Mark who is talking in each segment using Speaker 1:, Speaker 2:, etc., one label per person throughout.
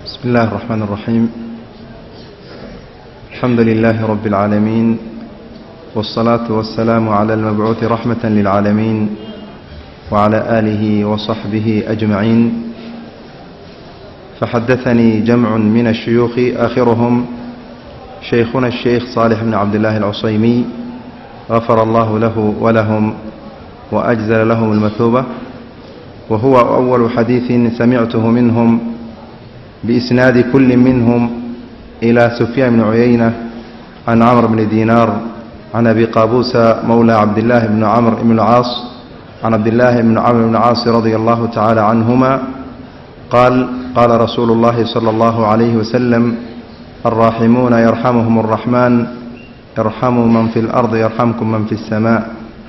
Speaker 1: بسم الله الرحمن الرحيم. الحمد لله رب العالمين، والصلاة والسلام على المبعوث رحمة للعالمين وعلى آله وصحبه أجمعين. فحدثني جمع من الشيوخ آخرهم شيخنا الشيخ صالح بن عبد الله العصيمي غفر الله له ولهم وأجزل لهم المثوبة، وهو أول حديث سمعته منهم بإسناد كل منهم إلى سفيان بن عيينة عن عمرو بن دينار عن أبي قابوس مولى عبد الله بن عمرو بن العاص عن عبد الله بن عمرو بن العاص رضي الله تعالى عنهما قال: قال رسول الله صلى الله عليه وسلم: الراحمون يرحمهم الرحمن ارحموا من في الأرض يرحمكم من في السماء.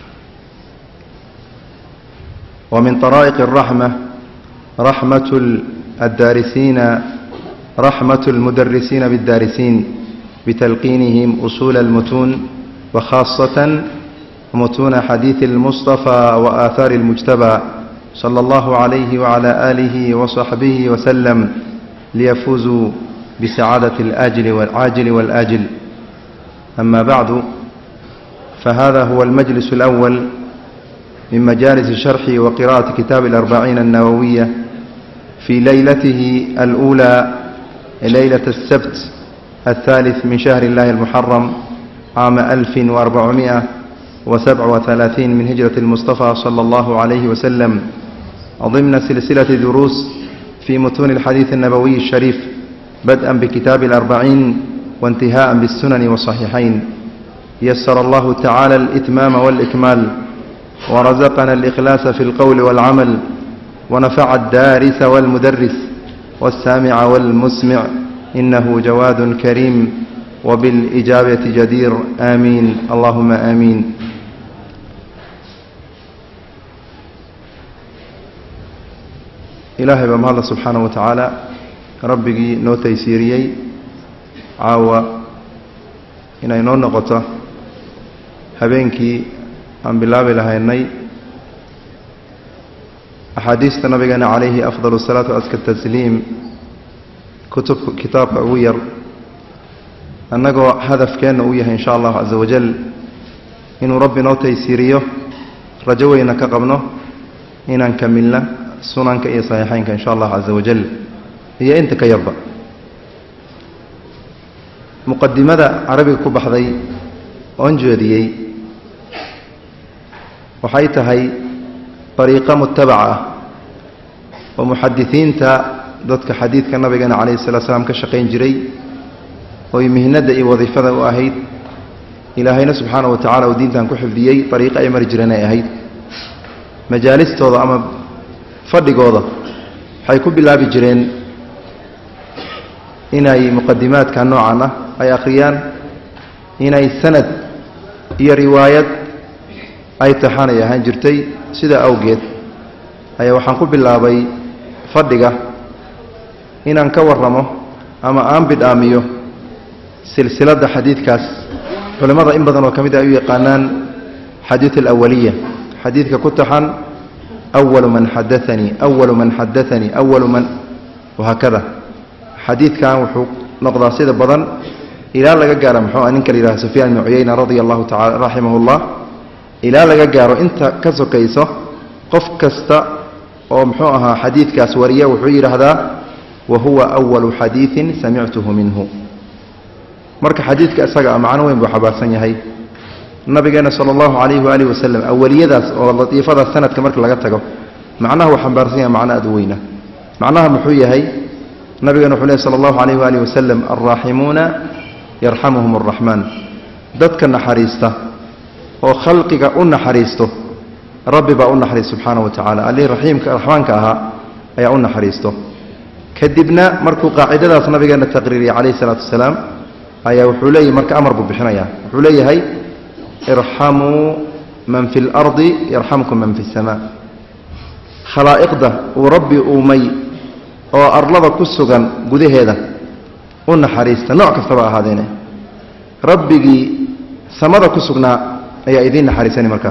Speaker 1: ومن طرائق الرحمة رحمة الدارسين، رحمة المدرسين بالدارسين بتلقينهم أصول المتون، وخاصة متون حديث المصطفى وآثار المجتبى صلى الله عليه وعلى آله وصحبه وسلم، ليفوزوا بسعادة الآجل والعاجل والآجل. أما بعد، فهذا هو المجلس الأول من مجالس شرح وقراءة كتاب الأربعين النووية في ليلته الأولى، ليلة السبت الثالث من شهر الله المحرم عام 1437 من هجرة المصطفى صلى الله عليه وسلم، ضمن سلسلة دروس في متون الحديث النبوي الشريف، بدءا بكتاب الأربعين وانتهاء بالسنن والصحيحين. يسر الله تعالى الإتمام والإكمال، ورزقنا الإخلاص في القول والعمل، ونفع الدارس والمدرس والسامع والمسمع، إنه جواد كريم وبالإجابة جدير. آمين اللهم آمين. إلهي بما الله سبحانه وتعالى ربي نو تيسيريي عاوة إنay noo noqoto habeenkii aan bilaabi lahaynay axaadiista nabigeena calayhi afdalu salaatu waska tasliim kitaabka ugu yar, annagoo hadafkeenna uu yahay insha allahu casa wajal inuu rabbi noo taysiiriyo, rajo weyna ka qabno inaan kamilna sunanka iyo saxiixaynka insha allahu casa wajal iyo inta ka yarba. muqadimada carabiga ku baxday oon jeediyey waxay tahay dariiqo mutabaca ah oo muxadisiinta dadka xadiidka nabigeena calayhi salatu salaam ka shaqayn jiray ooy mihnada iyo wadiifada u ahayd, ilaahayna subxaanahu wa tacala uu diintan ku xifdiyey, dariiqo ay mari jireen ay ahayd. majaalistooda ama fadhigooda waxay ku bilaabi jireen inay muqadimaadka noocan ah ay akhriyaan, inay sanad iyo riwaayad ay taxaanay ahaan jirtay. sidaa awgeed ayaa waxaan ku bilaabay fadhiga inaan ka warramo ama aan bidhaamiyo silsiladda xadiidkaas culimmada in badan oo ka mid ay u yaqaanaan xadiid alawaliya, xadiidka ku taxan awalu man xadaanii, awalu man xadaanii, awalu man wahaakada. xadiidkan wuxuu noqdaa sida badan ilaa laga gaaro muxuu ninka la yidhaha sufyaan ibnu cuyayna radia allahu tacala raximahullah, ilaa laga gaaro inta ka sokayso qof kasta oo muxuu ahaa xadiidkaas wariya wuxuu yidhaahdaa wa huwa awalu xadiidin samictuhu minhu. marka xadiidka isaga macno weyn buu xabaarsan yahay. nabigeena sala allahu calayhi waalihi wasalam awaliyadaas oo latiifadaas sanadka marka laga tago macnaha uu xambaarsan yahay macno aad u weyna. macnaha muxuu yahay? nabigeena wuxuu lehy sala allahu calayhi waalihi wasalam: alraaximuuna yarxamuhum arraxmaan. dadka naxariista oo khalqiga u naxariisto rabbi baa u naxariis subxaanahu wa tacala, allihii raxiimka raxmaanka ahaa ayaa u naxariisto. kadibna markuu qaacidadaas nabigeena taqriiriyay calayhi salaatu wasalaam ayaa wuxuu leeyahay, marka amar buu bixinayaa, wuxuu leeyahay: irxamuu man fi lardi yarxamkum man fi samaa. khalaa'iqda uu rabbi uumay oo arlada ku sugan gudaheeda u naxariista, nooc kastaba ahaadeene. rabbigii samada ku sugnaa ayaa idiin naxariisani. marka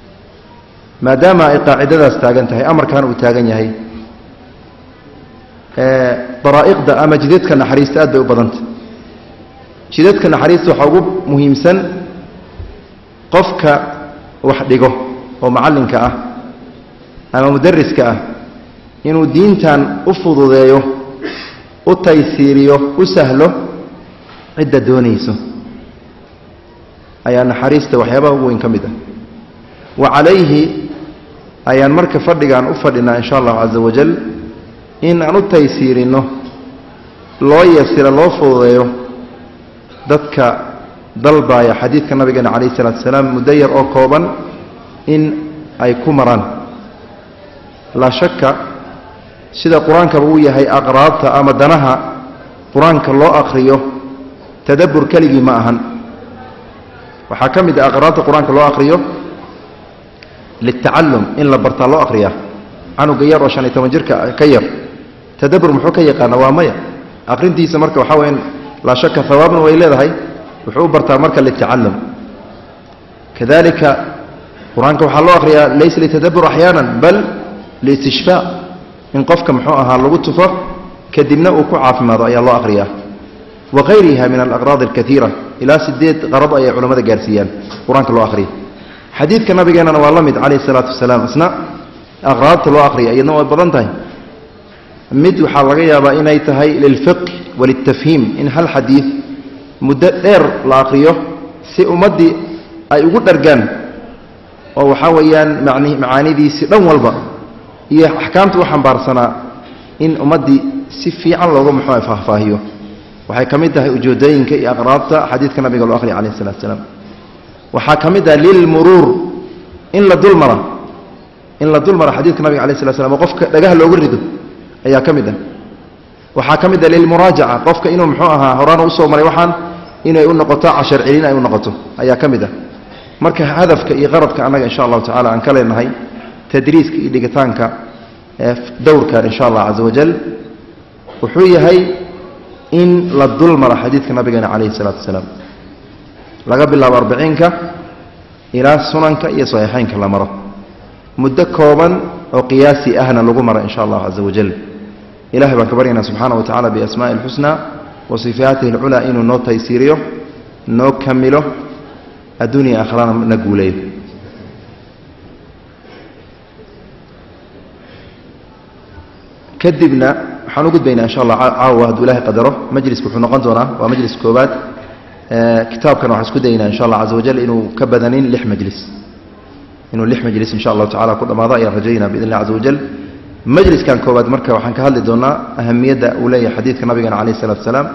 Speaker 1: maadaama ay qaacidadaas taagan tahay, amarkan uu taagan yahay, daraa'iqda ama jidadka naxariista aad bay u badanta jidadka naxariista waxaa ugu muhiimsan qofka wax dhigo oo macallinka ah ama mudariska ah inuu diintan u fududeeyo u taysiiriyo u sahlo cidda doonayso ayaa naxariista waxyaabaha ugu weyn ka mid ah wa calayhi ayaan marka fadhigaan u fadhinaa insha allahu caza wajal in aan u taysiirino loo yasiro loo fududeeyo dadka dalbaaya xadiidka nabigeena calayhi salaatu wasalaam muddo yar oo kooban in ay ku maraan laa shaka sida qur-aankaba uu yahay aqraabta ama danaha qur-aanka loo akhriyo tadabbur keligii ma ahan waxaa ka mid ah aqraabta qur-aanka loo akhriyo litacallum in la bartaa loo akhriyaa canuga yar oo 15 jirka ka yar tadabbur muxuu ka yaqaana waa maya akhrintiisa marka waxaa weyn laa shaka thawaabna way leedahay wuxuu bartaa marka litacallum kadalika qur-aanka waxaa loo akhriyaa laysa litadabbur axyaanan bal liistishfaa in qofka muxuu ahaa lagu tufo kadibna uu ku caafimaado ayaa loo akhriyaa wagayriha min alaqraad alkaiira ilaa 8 qarad ayay culimmada gaarsiiyaan qur-aanka loo akhriya xadiidka nabigeennana waa la mid calayhi salaatu wasalaam isna aqraabta loo akhriya iyadna way badan tahay mid waxaa laga yaabaa inay tahay lilfiqh walitafhiim in hal xadiid muddo dheer la akhriyo si ummaddii ay ugu dhargaan oo waxaa weeyaan macaanidiisii dhan walba iyo axkaamta u xambaarsanaa in ummaddii si fiican looga muxuu faahfaahiyo waxay ka mid tahay ujeedooyinka iyo aqraabta xadiidka nabiga loo akhriya calayhi salaatu wasalaam waxaa ka mid ah lilmuruur in la dulmara xadiidka nabiga calayhi salatu wasalaam oo qofka dhagaha loogu rido ayaa ka mid ah waxaa ka mid ah lilmuraajaca qofka inuu muxuu ahaa horaana usoo maray waxaan inay u noqoto cashar celin ay u noqoto ayaa ka mid ah marka hadafka iyo qaradka annaga insha allahu tacala aan ka leenahay tadriiska iyo dhigitaanka dowrkan insha allah caza wajal wuxuu yahay in la dulmara xadiidka nabigeena calayhi salaatu wasalaam laga bilaabo 40ka ilaa sunanka iyo saxiixaynka la maro muddo kooban oo qiyaasi ahna lagu maro insha allah caza wajal ilahay baan ka baryaynaa subxaana wa tacala biasmaa'i alxusna wa sifaatihi alculaa inuu noo taysiiriyo noo kamilo adduuniya aakhrana na guuleeyo kadibna waxaan u gudbaynaa insha allah caawa hadduu ilahay qadaro majliska wuxuu noqon doonaa waa majlis koobaad kitaabkan waxaan isku daynaa insha allah caza wajal inuu ka badanin 6 majlis inuu 6 majlis insha allahu tacala ku dhammaado ayaan rajaynaa biidn illah caza wajal majliskan koobaad marka waxaan ka hadli doonaa ahamiyadda uu leeyahay xadiidka nabigeena calayhi salatu wasalaam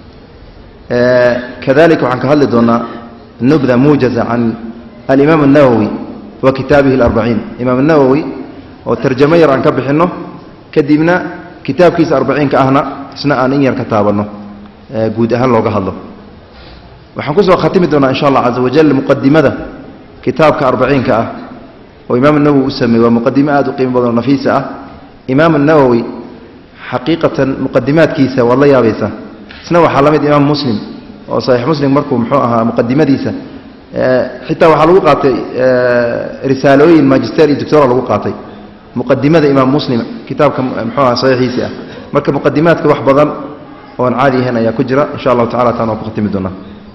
Speaker 1: kadalika waxaan ka hadli doonaa nubda muujaza can alimaam الnawowi wa kitaabihi اlarbaciin imaam الnawowi oo tarjamo yar aan ka bixinno kadibna kitaabkiisa 40ka ahna isna aan in yar ka taabanno guud ahaan looga hadlo waxaan kusoo khatimi doonaa insha allah caza wajal muqadimada kitaabka 40ka ah oo imaam الnawowi u sameeyey waa muqadimo aad u qiimo badan oo nafiisa ah imaam الnawowi xaqiiqatan muqadimaadkiisa waad la yaabaysaa isna waxaa la mid imaam muslim oo saxiix muslim markuu muxuu ahaa muqadimadiisa xitaa waxaa lagu qaatay risaalooyin magister iyo doctora lagu qaatay muqadimada imaam muslim kitaabka muxuu ahaa saxiixiisa ah marka muqadimaadka wax badan oo aan caadi ahayn ayaa ku jira insha allahu tacala taan waan ku khatimi doonaa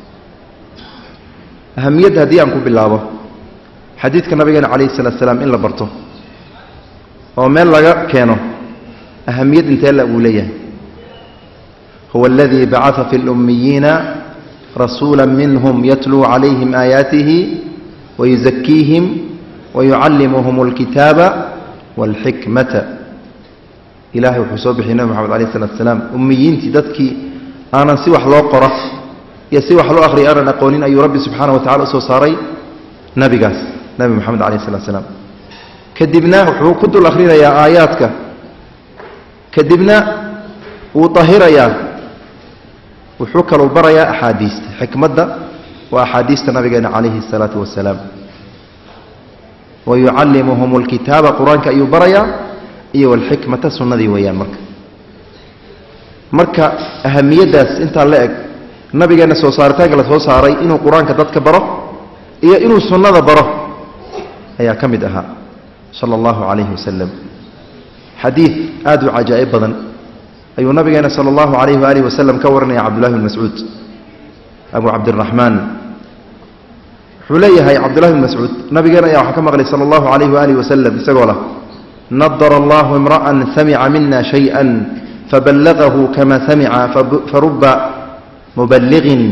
Speaker 1: ahamiyadda haddii aan ku bilaabo xadiidka nabigeena calayhi salatu wasalaam in la barto oo meel laga keeno ahamiyad intee la uu leeyahay huwa aladii bacaa fi اlummiyiina rasuula minhum yatluu calayhim aayaatihi wayuzakiihim wayucallimuhum اlkitaaba wاlxikmata ilahay wuxuu soo bixiyey nabi moxamed alayh الsalatu wasalaam ummiyiintii dadkii aanan si wax loo qoro iyo si wax loo akhriya aanan aqoonin ayuu rabbi subxaana wa tacala usoo saaray nabigaas nabi moxamed alayh الsalatu wasalaam kadibna wuxuu ku dul akhrinayaa aayaadka kadibna wuu tahirayaa wuxuu kaloo barayaa axaadiista xikmadda waa axaadiista nabigeena calayhi الsalaatu wasalaam wayucallimuhum اlkitaaba qur-aanka ayuu barayaa iyo alxikmata sunnadii weeyaan marka ahamiyaddaas intaa la eg nabigeenna soo saaritaanka la soo saaray inuu qur-aanka dadka baro iyo inuu sunnada baro ayaa ka mid ahaa sala allahu calayhi wasalam xadiid aad u cajaa'ib badan ayuu nabigeena sallallahu alayhi wa alihi wasallam ka waranaya Abdullah ibn Mas'ud Abu Abdurrahman xuleeyahay Abdullah ibn Mas'ud nabigeena ayaa waxa ka maqlay sallallahu alayhi wa alihi wasallam isagoo la nadara Allahu imra'an sami'a minna shay'an faballaghahu kama sami'a farubba muballighin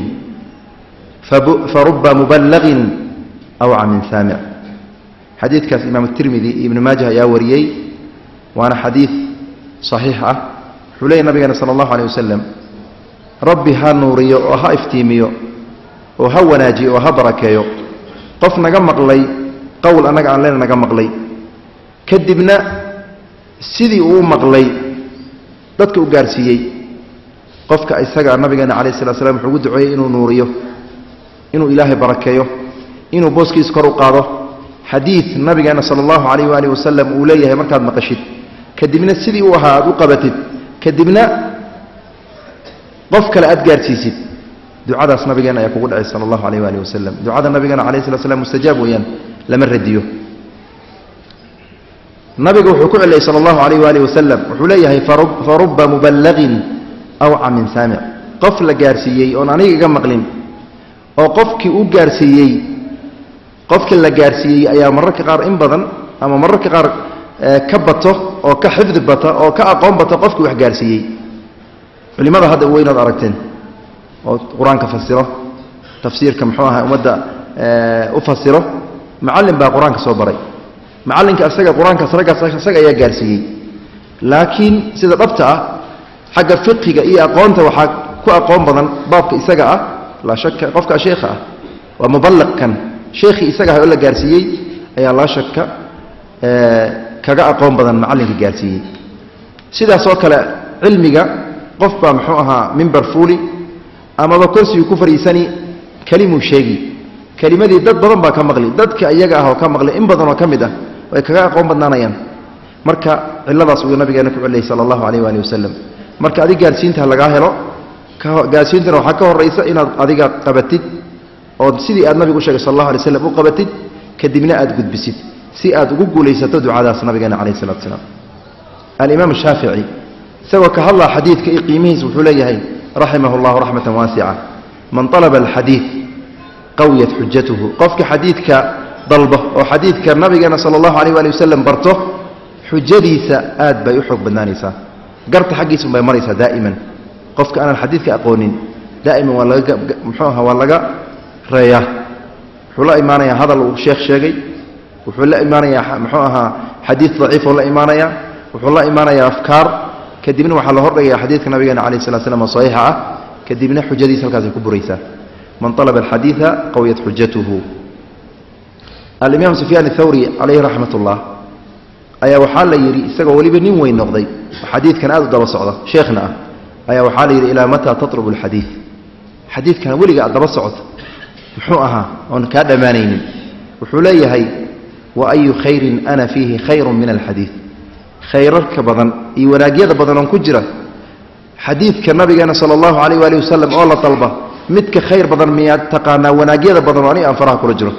Speaker 1: aw min sami' حديث كاس إمام الترمذي ابن ماجه يا وريي وأنا حديث صحيح حلي نبينا صلى الله عليه وسلم ربي ها نوري وها افتيميو وها وناجي وها بركيو قف نجمق لي قول أنا قال لنا نجمق لي كدبنا سيدي ومقلي ضدك وجارسيي قفك إسحاق نبينا عليه الصلاة والسلام حقود عي إنه نوريه إنه إله بركيو إنه بوسكي سكروا قاضه حديث نبينا صلى الله عليه وآله وسلم أوليه مركز مقشد كدبنا سيدي وها وقبتد كدبنا قفك لأدقار سيسيد دعاء نبينا يقول صلى الله عليه وآله وسلم دعاء نبينا عليه الصلاة والسلام مستجاب ويان لما رديه نبي وحكوا عليه صلى الله عليه وآله وسلم وحليه فرب مبلغ أو عم سامع قفل جارسيي أو أنا جم مقلم أو قفك وجارسيي قفك اللي جارسيي أيام مرة كقار إن بدن أما مرة كقار كبته أو كحفظ بته أو كأقام بته قفك وحجارسيي لماذا هذا وين أردتين القرآن كفسره تفسير كمحوها ومدة أفسره معلم بقى قرآن كصبري معلنك أسرق القرآن كسرق يا جارسي لكن سيدا ضبطة حق فقه إيه أقوانته وحق كو أقوان بدن بابك إسقى لا شك قفك شيخه ومبلغ كان شيخي إسقى يقول لك جارسي أي لا شك كجا أقوان بدن معلنك جارسي سيدا سوكل علمك قف محوها منبر فولي أما بكرسي كفر يسني كلمة شيء كلمة دي ضد بدن بقى كمغلي ضد كأيجا هو كمغلي إن بدن وكمده وكذا قوم بدنانيان marka ciladaas uu nabigeena ku celiyay sallallahu alayhi wa sallam marka adiga gaarsiinta laga helo gaarsiinta waxa ka horeysa inaad adiga qabatid oo sidii aad nabigu sheegay sallallahu alayhi wa sallam u qabatid kadibna aad gudbisid si aad ugu guuleysato ducadaas nabigeena alayhi salatu wasallam al-imam shafi'i sawa ka hadla hadithka qiimihiisa wuxuu leeyahay rahimahullah rahmatan wasi'a man talaba al-hadith qawiyat hujjatuhu qofka hadithka ضلبه وحديث كان نبينا صلى الله عليه وآله وسلم برته حجديسة آد بيحق بنانيسا قرت حقيس بيمريسا دائما قفك أنا الحديث كأقونين دائما ولا محوها ولا رياه حلا إيمانيا هذا الشيخ شيخي وحلا إيمانيا محوها حديث ضعيف ولا إيمانيا وحلا إيمانيا أفكار كدبنا وحلا هرجع حديث نبينا عليه الصلاة والسلام صحيحة كدبنا حجديسة الكازي كبريسا من طلب الحديث قويت حجته الإمام سفيان الثوري عليه رحمة الله أيا وحال يري استجوا ولي بنين وين نقضي حديث كان هذا درس صعدة شيخنا أيا وحال يري إلى متى تطلب الحديث حديث كان ولي قاعد درس صعد محوها وان كاد مانين وحولي هي وأي خير أنا فيه خير من الحديث خيرك بدن يوراجيد بدن كجرة حديث كالنبي صلى الله عليه وآله وسلم الله طلبه متك خير بدن مياد تقانا وناجيد بدن واني أنفرها كل جرة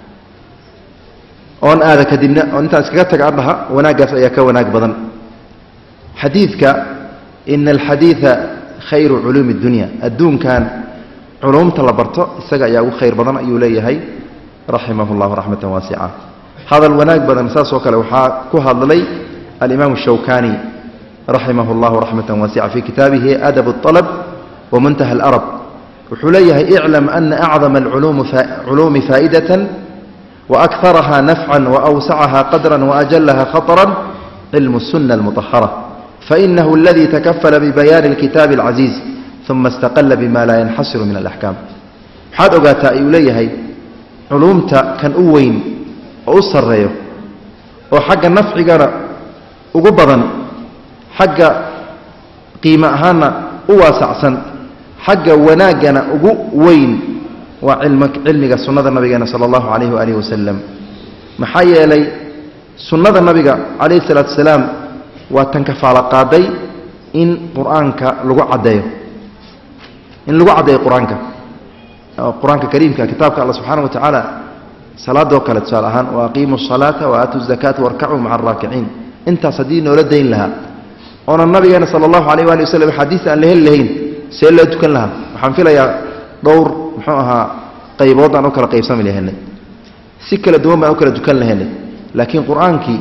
Speaker 1: أن هذا كدمنا أنت أسكتك عنها وناقص أيك وناق بدن حديثك إن الحديث خير علوم الدنيا الدون كان علوم طلبرته السجع يا خير بدن أيولي هي رحمه الله رحمة واسعة هذا الوناق بدن أساس وكله كهذا لي الإمام الشوكاني رحمه الله رحمة واسعة في كتابه أدب الطلب ومنتهى الأرب وحليه اعلم أن أعظم العلوم فائدة وأكثرها نفعا وأوسعها قدرا وأجلها خطرا علم السنة المطهرة فإنه الذي تكفل ببيان الكتاب العزيز ثم استقل بما لا ينحصر من الأحكام حاد أقاتا إليه علومتا كان أوين وأصر ريه وحق النفع قال أقبضا حق قيمة هانا أواسعسا حق وناقنا أقوين وعلمك سنة النبي صلى الله عليه وآله وسلم محايا لي سنة النبي عليه الصلاة والسلام وتنكف على قادي إن قرآنك لغو عديه إن لغو عديه قرآنك كريم كتابك الله سبحانه وتعالى صلاة وكالة سالهان وأقيموا الصلاة وآتوا الزكاة واركعوا مع الراكعين انت صدين ولدين لها oona nabigeena sala allahu calayh waali wasalam xadiis aan la heli lahayn see loo tukan lahaa waxaan filayaa dhowr muxuu ahaa qaybood aan u kala qaybsami lahaynay si kala duwan baan u kala tukan lahaynay laakiin qur-aankii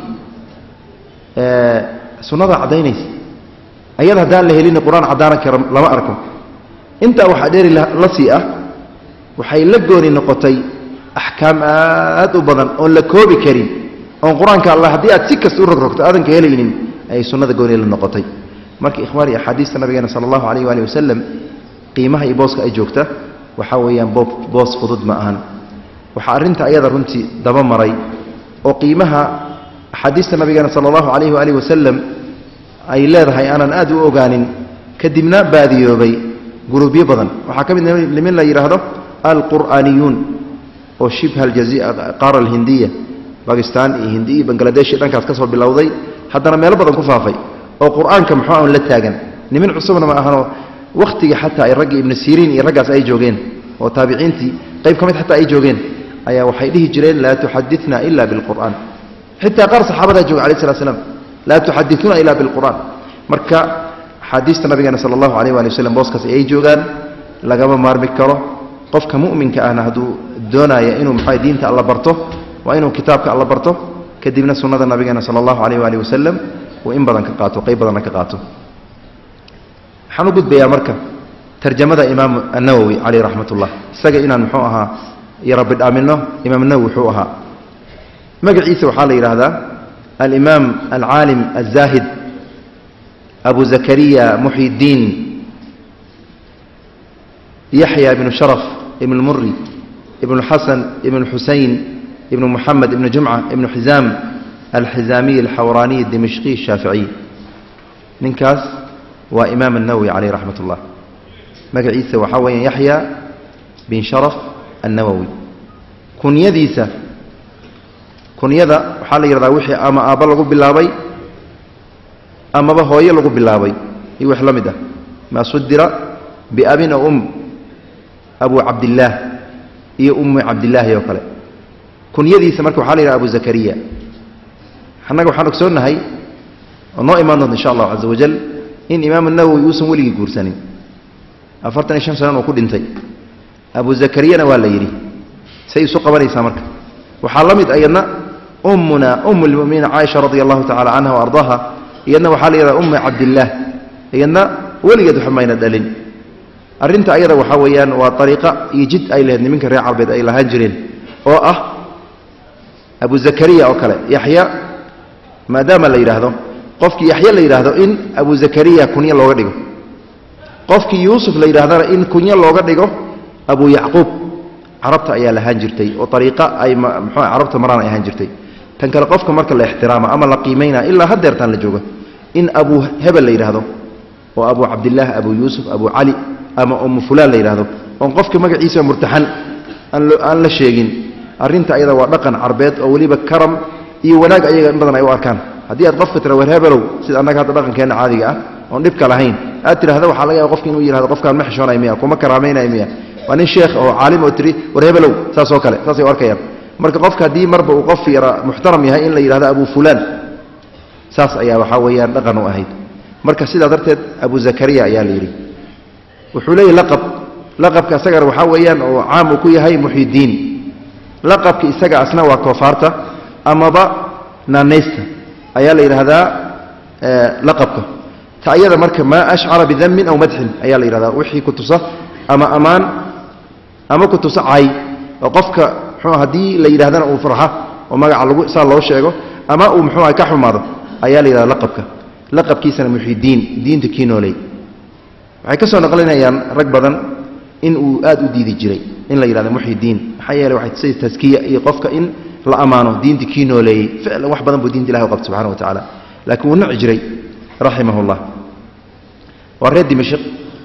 Speaker 1: sunnada caddaynaysa ayada haddaan la helin qur-aan caddaanan kara lama arko intaa waxaa dheeri la sii ah waxay la gooni noqotay axkaam aad u badan oon la koobi karin oon qur-aanka allah haddii aad si kasta u rogrogto aadan ka helaynin ayay sunnada gooni la noqotay marka ikhwaani axaadiista nabigeena sala allahu calayh waali wasalam qiimaha iyo booska ay joogta waxaa weeyaan boos fudud ma ahan waxaa arrinta ayada runtii daba maray oo qiimaha axaadiista nabigeena sala allahu calayhi waalihi wasalam ay leedahay aanan aad u ogaanin kadibna baadiyoobay guruubyo badan waxaa ka mid nimin la yidhaahdo alqur'aaniyuun oo shibha qaara alhindiya bakistan iyo hindi iyo bangladesh iyo dhankaas ka soo bilowday haddana meelo badan ku faafay oo qur-aanka muxuu aan la taagan nimin cusubna ma ahanoo wakhtiga xataa ay raggii ibnu siriin iyo raggaas ay joogeen oo taabiciintii qayb ka mid xataa ay joogeen ayaa waxay dhihi jireen laa tuxaditna ila bilqur'aan xitaa qaar saxaabadaa jooga alayh salatu slam laa tuxadituuna ila bilqur'aan marka axaadiista nabigeena sala allahu calayh waali wasalam booskaas ay joogaan lagama maarmi karo qofka mu'minka ahna hadduu doonaya inuu maxaa diinta alla barto waa inuu kitaabka alla barto kadibna sunnada nabigeena sala allahu calayh waali wasalam uu in badan ka qaato qayb badanna ka qaato waxaan u gudbayaa marka tarjamada imaam annawowi caleyh raxmat ullah isaga inaan muxuu ahaa yara bidhaaminno imaam nawowi wuxuu ahaa magaciisa waxaa la yidhaahdaa alimaam alcaalim alzaahid abu zakariya muxyi ddiin yaxya ibnu sharaf ibnu muri ibnu xasan ibnu xusein ibnu muxamed ibnu jumca ibnu xizaam alxizaamiy alxawraaniy dimashqiy shaaficiy ninkaas waa imaam annawowi caleyh raxmat ullah magaciisa waxaa weeyaan yaxya bin sharaf annawowi kunyadiisa kunyada waxaa la yidhahdaa wixii ama aabba lagu bilaabay amaba hooyo lagu bilaabay iyo wax la mid ah maa sudira biabin o abu cabdillaah iyo ummi cabdillaahi oo kale kunyadiisa marka waxaa la yidhaha abu zakariya annaga waxaan ogsoonnahay oo noo imaan doonta insha allahu caza wajal in imaam nawowi uusan weligii guursanin 45 sana uu ku dhintay abu zakariyana waa la yidhi say isu qabanaysaa marka waxaa la mid ayadna ummuna umm lmuminiina caaisha radia allahu tacala canha wa ardaaha iyadna waxaa la yidhahda ummi cabdillaah iyadna weligeed wax mayna dhalin arrinta ayada waxaa weeyaan waa ariiqa iyo jid ay lahayd niminka reer carbeed ay lahaan jireen oo ah abu zakariya oo kale yaxya maadaama la yidhaahdo qofkii yaxya la yidhaahdo in abu zakariya kunyo looga dhigo qofkii yuusuf la yidhahdana in kunyo looga dhigo abu yacquub carabta ayaa lahaan jirtay oo ariiqa ay mxuu carabta maraan ay ahaan jirtay tan kale qofka marka la ixtiraama ama la qiimaynaa ilaa haddeertaan la joogo in abu hebel la yidhaahdo oo abu cabdillaah abu yuusuf abu cali ama ummu fulaan la yidhaahdo oon qofka magaciisa murtaxan aan la sheegin arrinta ayada waa dhaqan carbeed oo weliba karam iyo wanaag ayaga in badan ay u arkaan haddii aad qofka tira war hebelow sida annaga hadda dhaqankeenna caadiga ah oon dhibka lahayn aad tidhahda waxaa laga yaaba qofki inuu yihahdo qofkaan ma xishoonay miya kuma karaamaynay miya waa nin sheekh oo caalim oo tiri war hebelow saas oo kale saasay u arkayaan marka qofka haddii marba uu qof yara muxtaram yahay in la yidhahdo abu fulaan saas ayaa waxaa weeyaan dhaqan u ahayd marka sidaa darteed abu zakariya ayaa la yidhi wuxuu leeyahy laqabka isagana waxaa weeyaan oo caam uu ku yahay muxyidiin laqabka isaga asna waa koofaarta amaba naanaysta ayaa la yidhaahdaa laqabka ta ayada marka maa ashcara bidamin aw madxin ayaa la yidhahdaa wixii ku tusa ama amaan ama ku tusa cay oo qofka muxuu haddii la yidhahdana uu farxa oo magaca lagu saa loo sheego ama uu muxuu ka xumaado ayaa la yidhahdaa laqabka laqabkiisana muxyidiin diinta kii nooley waxay ka soo naqlinayaan rag badan in uu aad u diidi jiray in la yidhahdo muxyidiin maxaa yeeley waxay tusay taskiya iyo qofka in la ammaano diinta kii nooleeyey ficlan wax badan buu diinta ilahi u qabta subxana wa tacaala laakiin wuu nici jiray raximah ullah waa reer dimashq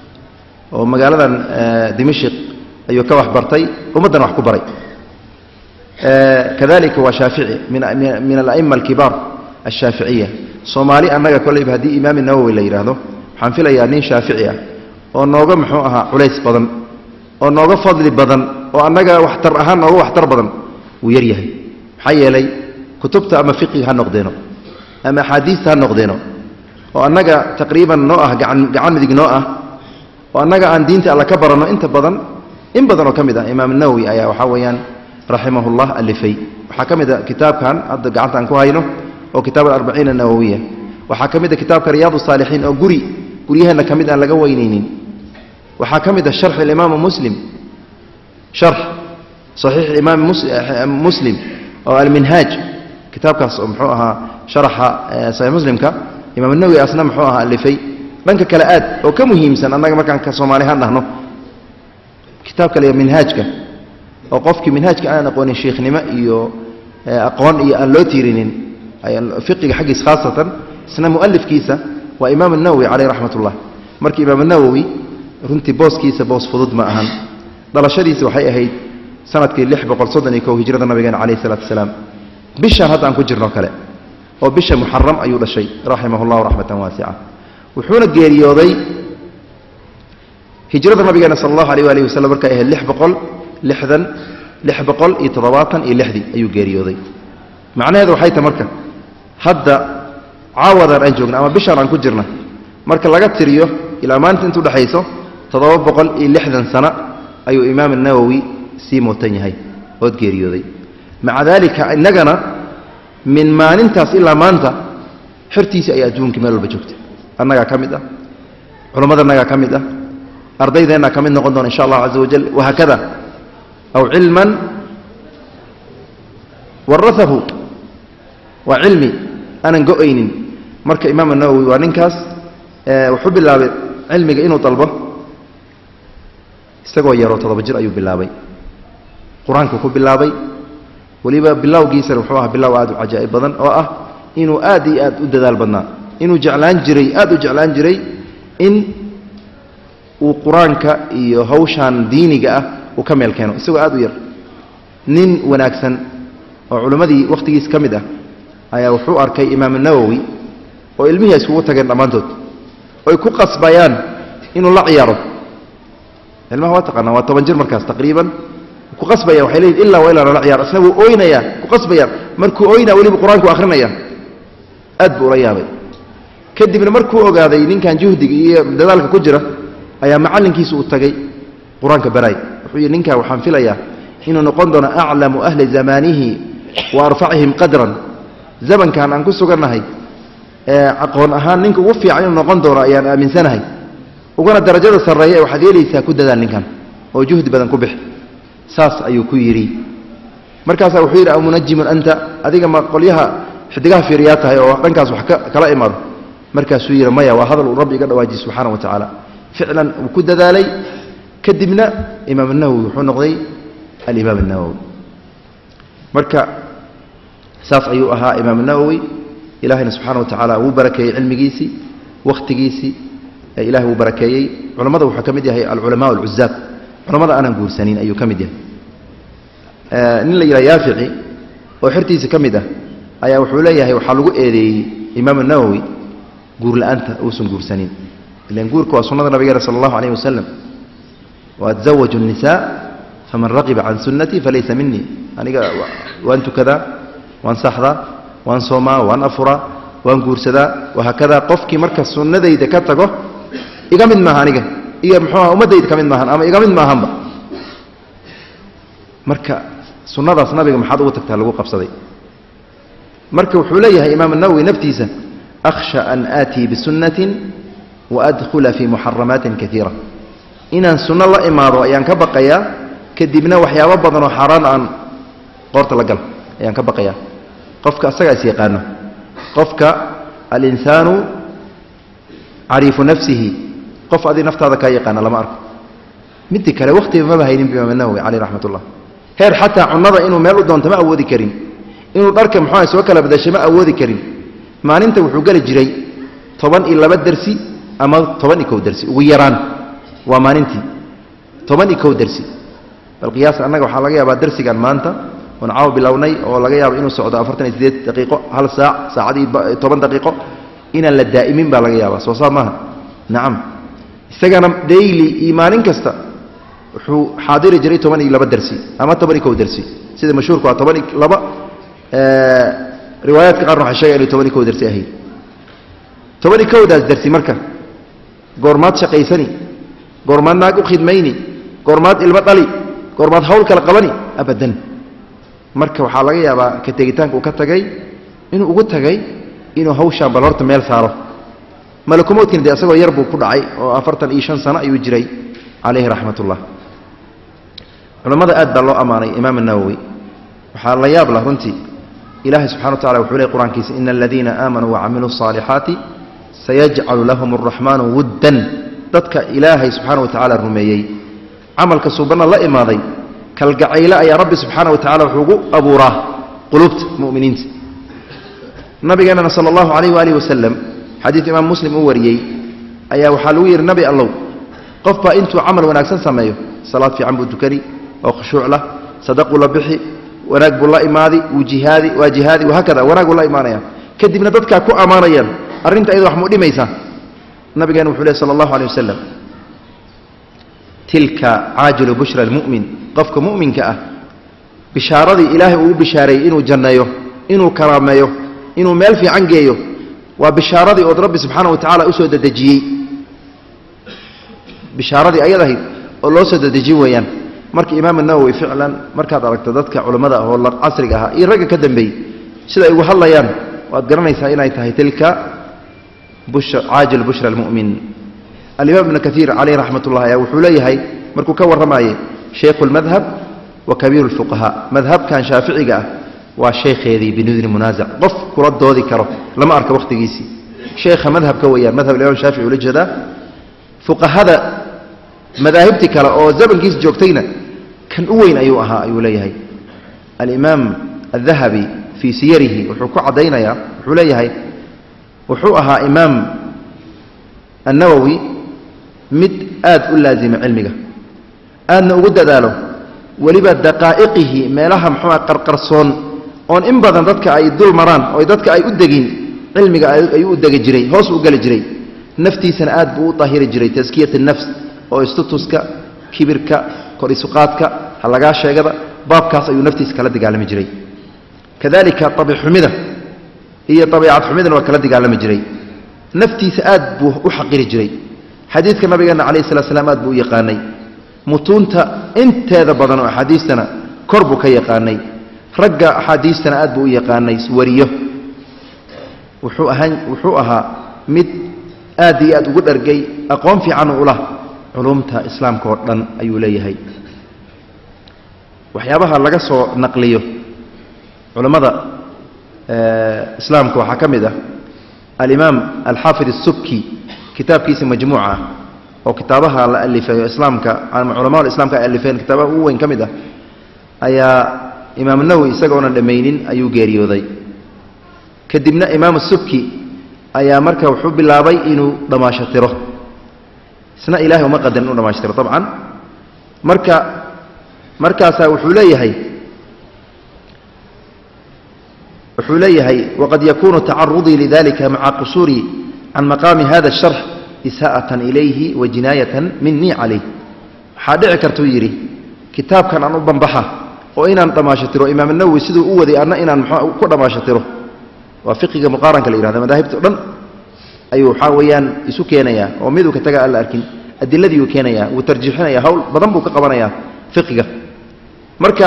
Speaker 1: oo magaaladan dimashq ayuu ka wax bartay ummaddan wax ku baray kadalika waa shaafici min ala'ima alkibaar alshaaficiya soomaali annaga kolleyba haddii imaam nawowi la yidhaahdo waxaan filayaa nin shaafici ah oo nooga muxuu ahaa culays badan oo nooga fadli badan oo annaga waxtar ahaan nooga waxtar badan wuu yar yahay maxaa yeelay kutubta ama fiqiga ha noqdeeno ama axaadiista ha noqdeeno وأنجا تقريبا نوعه جعان مدق نوعه وأنجا عن دينة الله كبرنا أنت بدن إن بدن وكمدا إمام النووي أيا وحويان رحمه الله اللي في وحكم إذا كتاب كان أضد قعدت عن كوهينه وكتاب الأربعين النووية وحكم إذا كتاب رياض الصالحين أو قريها أن كمدا أن لقوينين وحكم إذا شرح الإمام مسلم شرح صحيح الإمام مسلم أو المنهاج كتاب محوها شرح صحيح مسلم إمام النووي أصلا محوها اللي في لأنك كلاءات وكمهم سنة أنا ما كان كصوماليها نحن كتاب كلا منهاجك أو قفك منهاجك أنا أقول الشيخ نماء أقوان اللوتيرين أي الفقه حقيس خاصة سنة مؤلف كيسة وإمام النووي عليه رحمة الله مرك إمام النووي رنتي بوس كيسة بوس فضود ما أهان ضل شديس وحي أهيد سنة كي اللحب وقال صدني كو هجرة النبي عليه الصلاة والسلام بشهر هذا عن كجرنا كلا وبشهر محرم أيوة شيء رحمه الله رحمة واسعة وحون الجيريوضي هجرة النبي صلى الله عليه وآله وسلم بركة إيه اللحب قل لحب قل إتضواطا إيه لحدي أيوة جيريوضي معنى هذا وحيت مركة هذا عاوض الأنجوغنا أما بشهر عن كجرنا مركة لقد تريوه إلى ما أنت دحيسه تضواب بقل إيه لحدا سنة أيوة إمام النووي سيمو تنيهي ود جيريوضي مع ذلك إننا من ما ننتهي إلا ما أنت حرتيس أي أدون كمال البجوكت أنك كمدة علماء أنك كمدة أرضي ذينا كمد نقضون إن شاء الله عز وجل وهكذا أو علما ورثه وعلمي أنا نقوين مرك إمام النووي وننكاس وحب الله علمي إنه طلبه استقوى يرو طلب جر أيوب بالله قرآنك كوب بالله وليبا بالله جيسر وحواه بالله وعاد عجائب بدن إنه آدي أددال بدنا إنه جعلان جري إن وقرآنك يهوشان دينك وكمل كانوا سوى آدو ير نين وناكسن وعلماء دي وقت جيس كمده أي وحو أركي إمام النووي وإلمه يسوه تجن أمانتود ويكون قصبيان إنه لا عياره علمه هو تقنا وتبنجر مركز تقريبا وقصبيان وحيلين إلا وإلا لا عيار أسنو أوينا يا وقصبيان مركو أوينا ولي بقرآنك وآخرنا يا أدب رياضي كدي من مركو أجاذي إن كان جهدي ذلك كجرة أي معلن كيسو التجي قرآنك براي وحي نينك وحنفلا يا إنه نقندنا أعلم أهل زمانه وأرفعهم قدرا زمن كان أنكو سجرنا هاي أقول أهان نينك وفي عين نقندنا يعني من سنة هاي وقنا الدرجات السرية وحديلي ساكود ذا نكان وجهد بدن كبح ساس أيو كويري مركز وحير أو منجم أنت هذيك ما قليها حدقها في رياتها ورنكاس وحكا كلا إمر مركز سوير ميا وهذا الرب يقدر واجي سبحانه وتعالى فعلا وكد ذلك كدمنا إمام النووي وحون نقضي الإمام النووي مركز ساس أيها إمام النووي إلهنا سبحانه وتعالى وبركي علم جيسي وقت جيسي إله وبركي علماء وحكمدي هي العلماء والعزاب علماء أنا نقول سنين أيو كمدي نلا إلى يافعي وحرتي كمده أي وحوليه هي وحلو إلي إمام النووي قول أنت أوسن قول سنين اللي نقول كوا سنة النبي صلى الله عليه وسلم وأتزوج النساء فمن رغب عن سنتي فليس مني يعني وأنت كذا وأنصح ذا وأنصوما وأنأفرا وأنقول سذا وهكذا قفك مركز سنة ذي دكتكه إيجامد ما هانيجا إيجا محوها ومدة يتكمل ما هان أما إيجامد ما هم مركز سنة ذا صنابي محاضرة تكتلقوا قبصدي مركز حوليها إمام النووي نفتيسا أخشى أن آتي بسنة وأدخل في محرمات كثيرة إن سنة الله إمارة أيان كبقيا كدبنا وحيا وبضنا وحران عن قرط لقل أيان كبقيا قفك أسقى سيقانه قفك الإنسان عريف نفسه قف أذي نفط هذا كيقان لما أرك مدك لوقت ما بهين بإمام النووي عليه رحمة الله هير حتى عنده إنه ما يرد أنت ما أودي كريم إنه دارك محاس وكلا بدأ شيء ما أودي كريم ما أنت وحجال الجري طبعا إلا بدرسي أما طبعا يكون درسي ويران وما أنت طبعا يكون درسي القياس أنك وحلاقي بعد درسي كان ما أنت ونعاو بلوني ولا جاي إنه سعود أفرتني زيت دقيقة هل ساعة دي طبعا دقيقة إن الدائمين بلاقي بس وصار ما نعم استجانا ديلي إيمان كستا حاضر جري طبعا إلا بدرسي أما طبعا يكون درسي سيد مشهور كوا طبعا لبا روايات قرن حشاية اللي طبعا يكون درسي أهي tobani kowdaas darsi marka goormaad shaqaysani goormaad naag u khidmayni goormaad ilmo dhali goormaad hawl kala qabani abadan marka waxaa laga yaabaa ka tegitaanka uu ka tagay inuu ugu tagay inuu hawshaan bal horta meel saaro malakumoodkina dee asagoo yar buu ku dhacay oo 45 sano ayuu jiray calayhi raxmatullah culamada aad baa loo ammaanay imaam an-nawawi waxaa la yaab lah runtii ilaahay subxana wa tacala wuxuu leey qur-aankiisa ina aladiina aamanuu wacamiluu الصaalixaati sayajcalu lahum الraxmaanu wuddan dadka ilaahay subxaana wa tacaala rumeeyey camalka suubanna la imaaday kalgacayle ayaa rabbi subxaana wa tacala wuxuu ugu abuuraa qulubta mu'miniinta nabigeenana sala allahu calayh waalihi wasalam xadiid imaam muslim uu wariyey ayaa waxaa lagu yidhi nabi allow qof baa intuu camal wanaagsan sameeyo salaad fiican buu tukani oo khushuuc lah sadaquu la bixi wanaag buu la imaadi wuu jihaadi waa jihaadi wahaakada wanaag buu la imaanaya kadibna dadkaa ku ammaanayaan arrinta ayada wax muu dhimaysaa nabigeena wuxuu lehy sala allahu alay wasalam tilka caajilu bushra almu'min qofka mu'minka ah bishaaradii ilaahay uu u bishaareeyey inuu janneeyo inuu karaameeyo inuu meel fiican geeyo waa bishaaradii ood rabbi subxaana wa tacaala u soo dedejiyey bishaaradii ayadahayd oo loo soo dedejin weeyaan marka imaam an-nawawi ficlan markaad aragto dadka culimmada ah oo casriga ahaa iyo ragga ka dambeeyey sida ay ugu hadlayaan waad garanaysaa inay tahay tilka caajil bushra almu'min alimaam ibnu kaiir calayh raxmat ullah ayaa wuxuu leeyahay markuu ka warramaayey shaykhu lmadhab wa kabiiru lfuqahaa madhabkan shaaficiga ah waa sheekheedii binuudni munaasac qof kula doodi karo lama arka wakhtigiisii sheekha madhabka weeyaan madhab imaam shaafici ula jeedaa fuqahada madaahibtii kale oo zamankiisa joogtayna kan u weyn ayuu ahaa ayuu leeyahay alimaam adahabi fii siyarihi wuxuu ku caddaynayaa wuxuu leeyahay wuxuu ahaa imaam annawowi mid aad u laazima cilmiga aadna ugu dadaalo weliba daqaa'iqihi meelaha muxuua qarqarsoon oon in badan dadka ay dul maraan oo dadka ay u degin cilmiga ayuu u degi jiray hoos u geli jiray naftiisana aad buu u tahiri jiray taskiyat an-nafs oo istutuska kibirka kor isuqaadka halagaa sheegada baabkaas ayuu naftiisa kala dagaalami jiray kadalika tabiic xumida iyo tabiicad xumidana waa kala dagaalami jiray naftiisa aad buu u xaqiri jiray xadiidka nabigeena calayhi salatu wasalaam aad buu u yaqaanay mutuunta inteeda badan oo axaadiistana kor buu ka yaqaanay ragga axaadiistana aad buu u yaqaanay wariyo wuxuu ahaa mid aad iyo aad ugu dhargay aqoon fiican u lah culumta islaamka oo dhan ayuu leeyahay waxyaabaha laga soo naqliyo culammada islaamka waxaa ka mid ah alimaam alxaafid الsubki kitaabkiisa majmuuca ah oo kitaabaha la alifeeyo islaamka ama culamada islaamka ay alifeen kitaabaha ugu weyn ka mid ah ayaa imaam nawowi isagoonan dhammaynin ayuu geeriyooday kadibna imaam الsubki ayaa marka wuxuu bilaabay inuu dhammaashatiro isna ilaahay uma qadarin inuu dhammaashatiro dabcan markaasaa wuxuu leeyahay waqad yakunu tacarudii lidalika maca qusuuri can maqaami hada الsharx isaa'atan ilayhi wa jinaayatan minii calayh waxaa dhici kartuu yidhi kitaabkan aan u banbaxa oo inaan dhammaashatiro imaam nawowi siduu u waday anna inaan ku dhammaashatiro waa fiqiga muqaaranka la yihahda madaahibta o dhan ayuu waxaa weeyaan isu keenayaa oo miduu ka taga aan la arkin adiladiiuu keenayaa wuu tarjiixinaya hawl badan buu ka qabanayaa fiqiga marka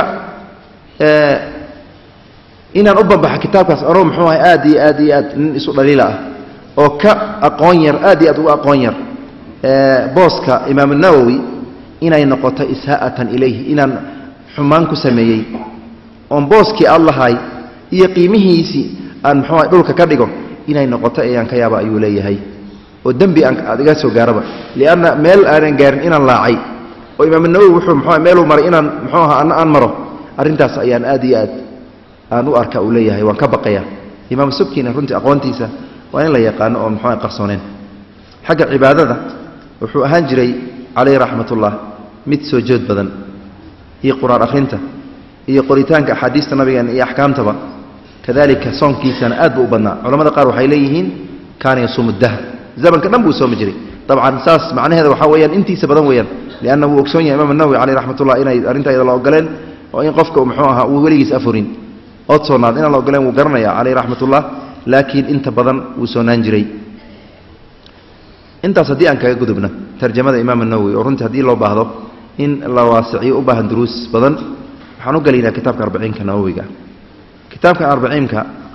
Speaker 1: inaan u banbaxa kitaabkaas anoo muxuu ahay aad iyo aad iyo aad nin isu dhaliila ah oo ka aqoon yar aad iyo aad uga aqoon yar booska imaam nawowi inay noqoto isaa'atan ilayhi inaan xumaan ku sameeyey oon booskii aad lahay iyo qiimihiisii aan muxuu ahay dhulka ka dhigo inay noqoto ayaan ka yaaba ayuu leeyahay oo dembi aad iga soo gaaraba lianna meel aanan gaarin inaan laacay oo imaam nawowi wuxuu muxuu meeluu maray inaan muxuu ahaa anna aan maro arrintaas ayaan aad iyo aad aan u arka uu leeyahay waan ka baqaya imaam subkina runtii aqoontiisa waa in la yaqaano oo muxuu qarsooneen xagga cibaadada wuxuu ahaan jiray calayhi raxmatullah mid soo jood badan iyo quraan akhrinta iyo qoritaanka axaadiista nabigeena iyo axkaamtaba kadalika soonkiisana aad buu u badnaa culamada qaar waxay leeyihiin kaana yasuumu dahr zamanka dhan buu soomi jiray dabcan saas macnaheeda waxaa weeyaan intiisa badan weeyaan lianna wuu ogsoon yahay imaam nawowi calayhi raxmatullah inay arrinta iyada la ogoleen oo in qofka muxuu ahaa uu weligiis afurin ood soonaad inaan la ogoleen wuu garanaya calayhi raxmatullah laakiin inta badan wuu soonaan jiray انت صديقا كقدبنا ترجمة الإمام النووي ورنت هذه لو بعضه إن الله واسعي وباه دروس بدن حنقل إلى كتابك 40 كنووي كتابك 40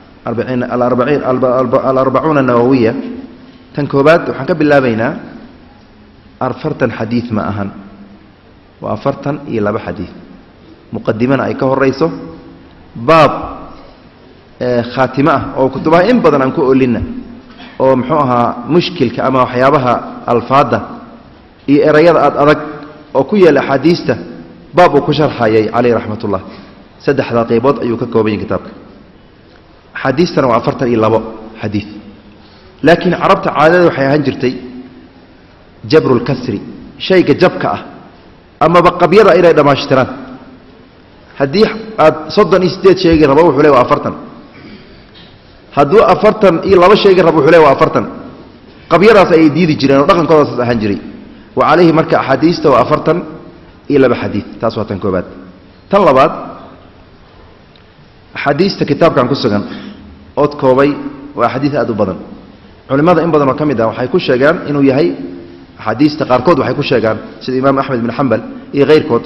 Speaker 1: الأربعون النووية تنكوبات وحنكب الله بينا أرفرتا حديث ما أهن وأفرتا إلى بحديث مقدمنا أي كهر رئيسه باب خاتمة أو كتبها إن بدن أنكو لنا أو محوها مشكل كأما وحيابها الفاضة رياض أدرك أو كي الأحاديث باب وكشر حياي عليه رحمة الله سدح ذا طيبات أيوك كوبين كتابك حديثنا وعفرت إلى باب حديث لكن عربت عادة وحياة هنجرتي جبر الكسر شيء جبك أما بقى بيرا إلى ما اشتران هدي صدني ستة شيء ربوه حليه وعفرتن هدو أفرتن إلا بشيء ربوه حليه وعفرتن قبيرة سيدي جيران ورقم قوس هنجري وعليه مركع حديث وأفرتن إلا بحديث تاسوة تنكوبات طلبات حديث كتاب كان كسجان أوت كوبي وحديث أدو بدن علماء إن بدن وكمدا وحيكون شجان إنه يهي حديث تقاركود وحيكون شجان سيد الإمام أحمد بن حنبل غير كود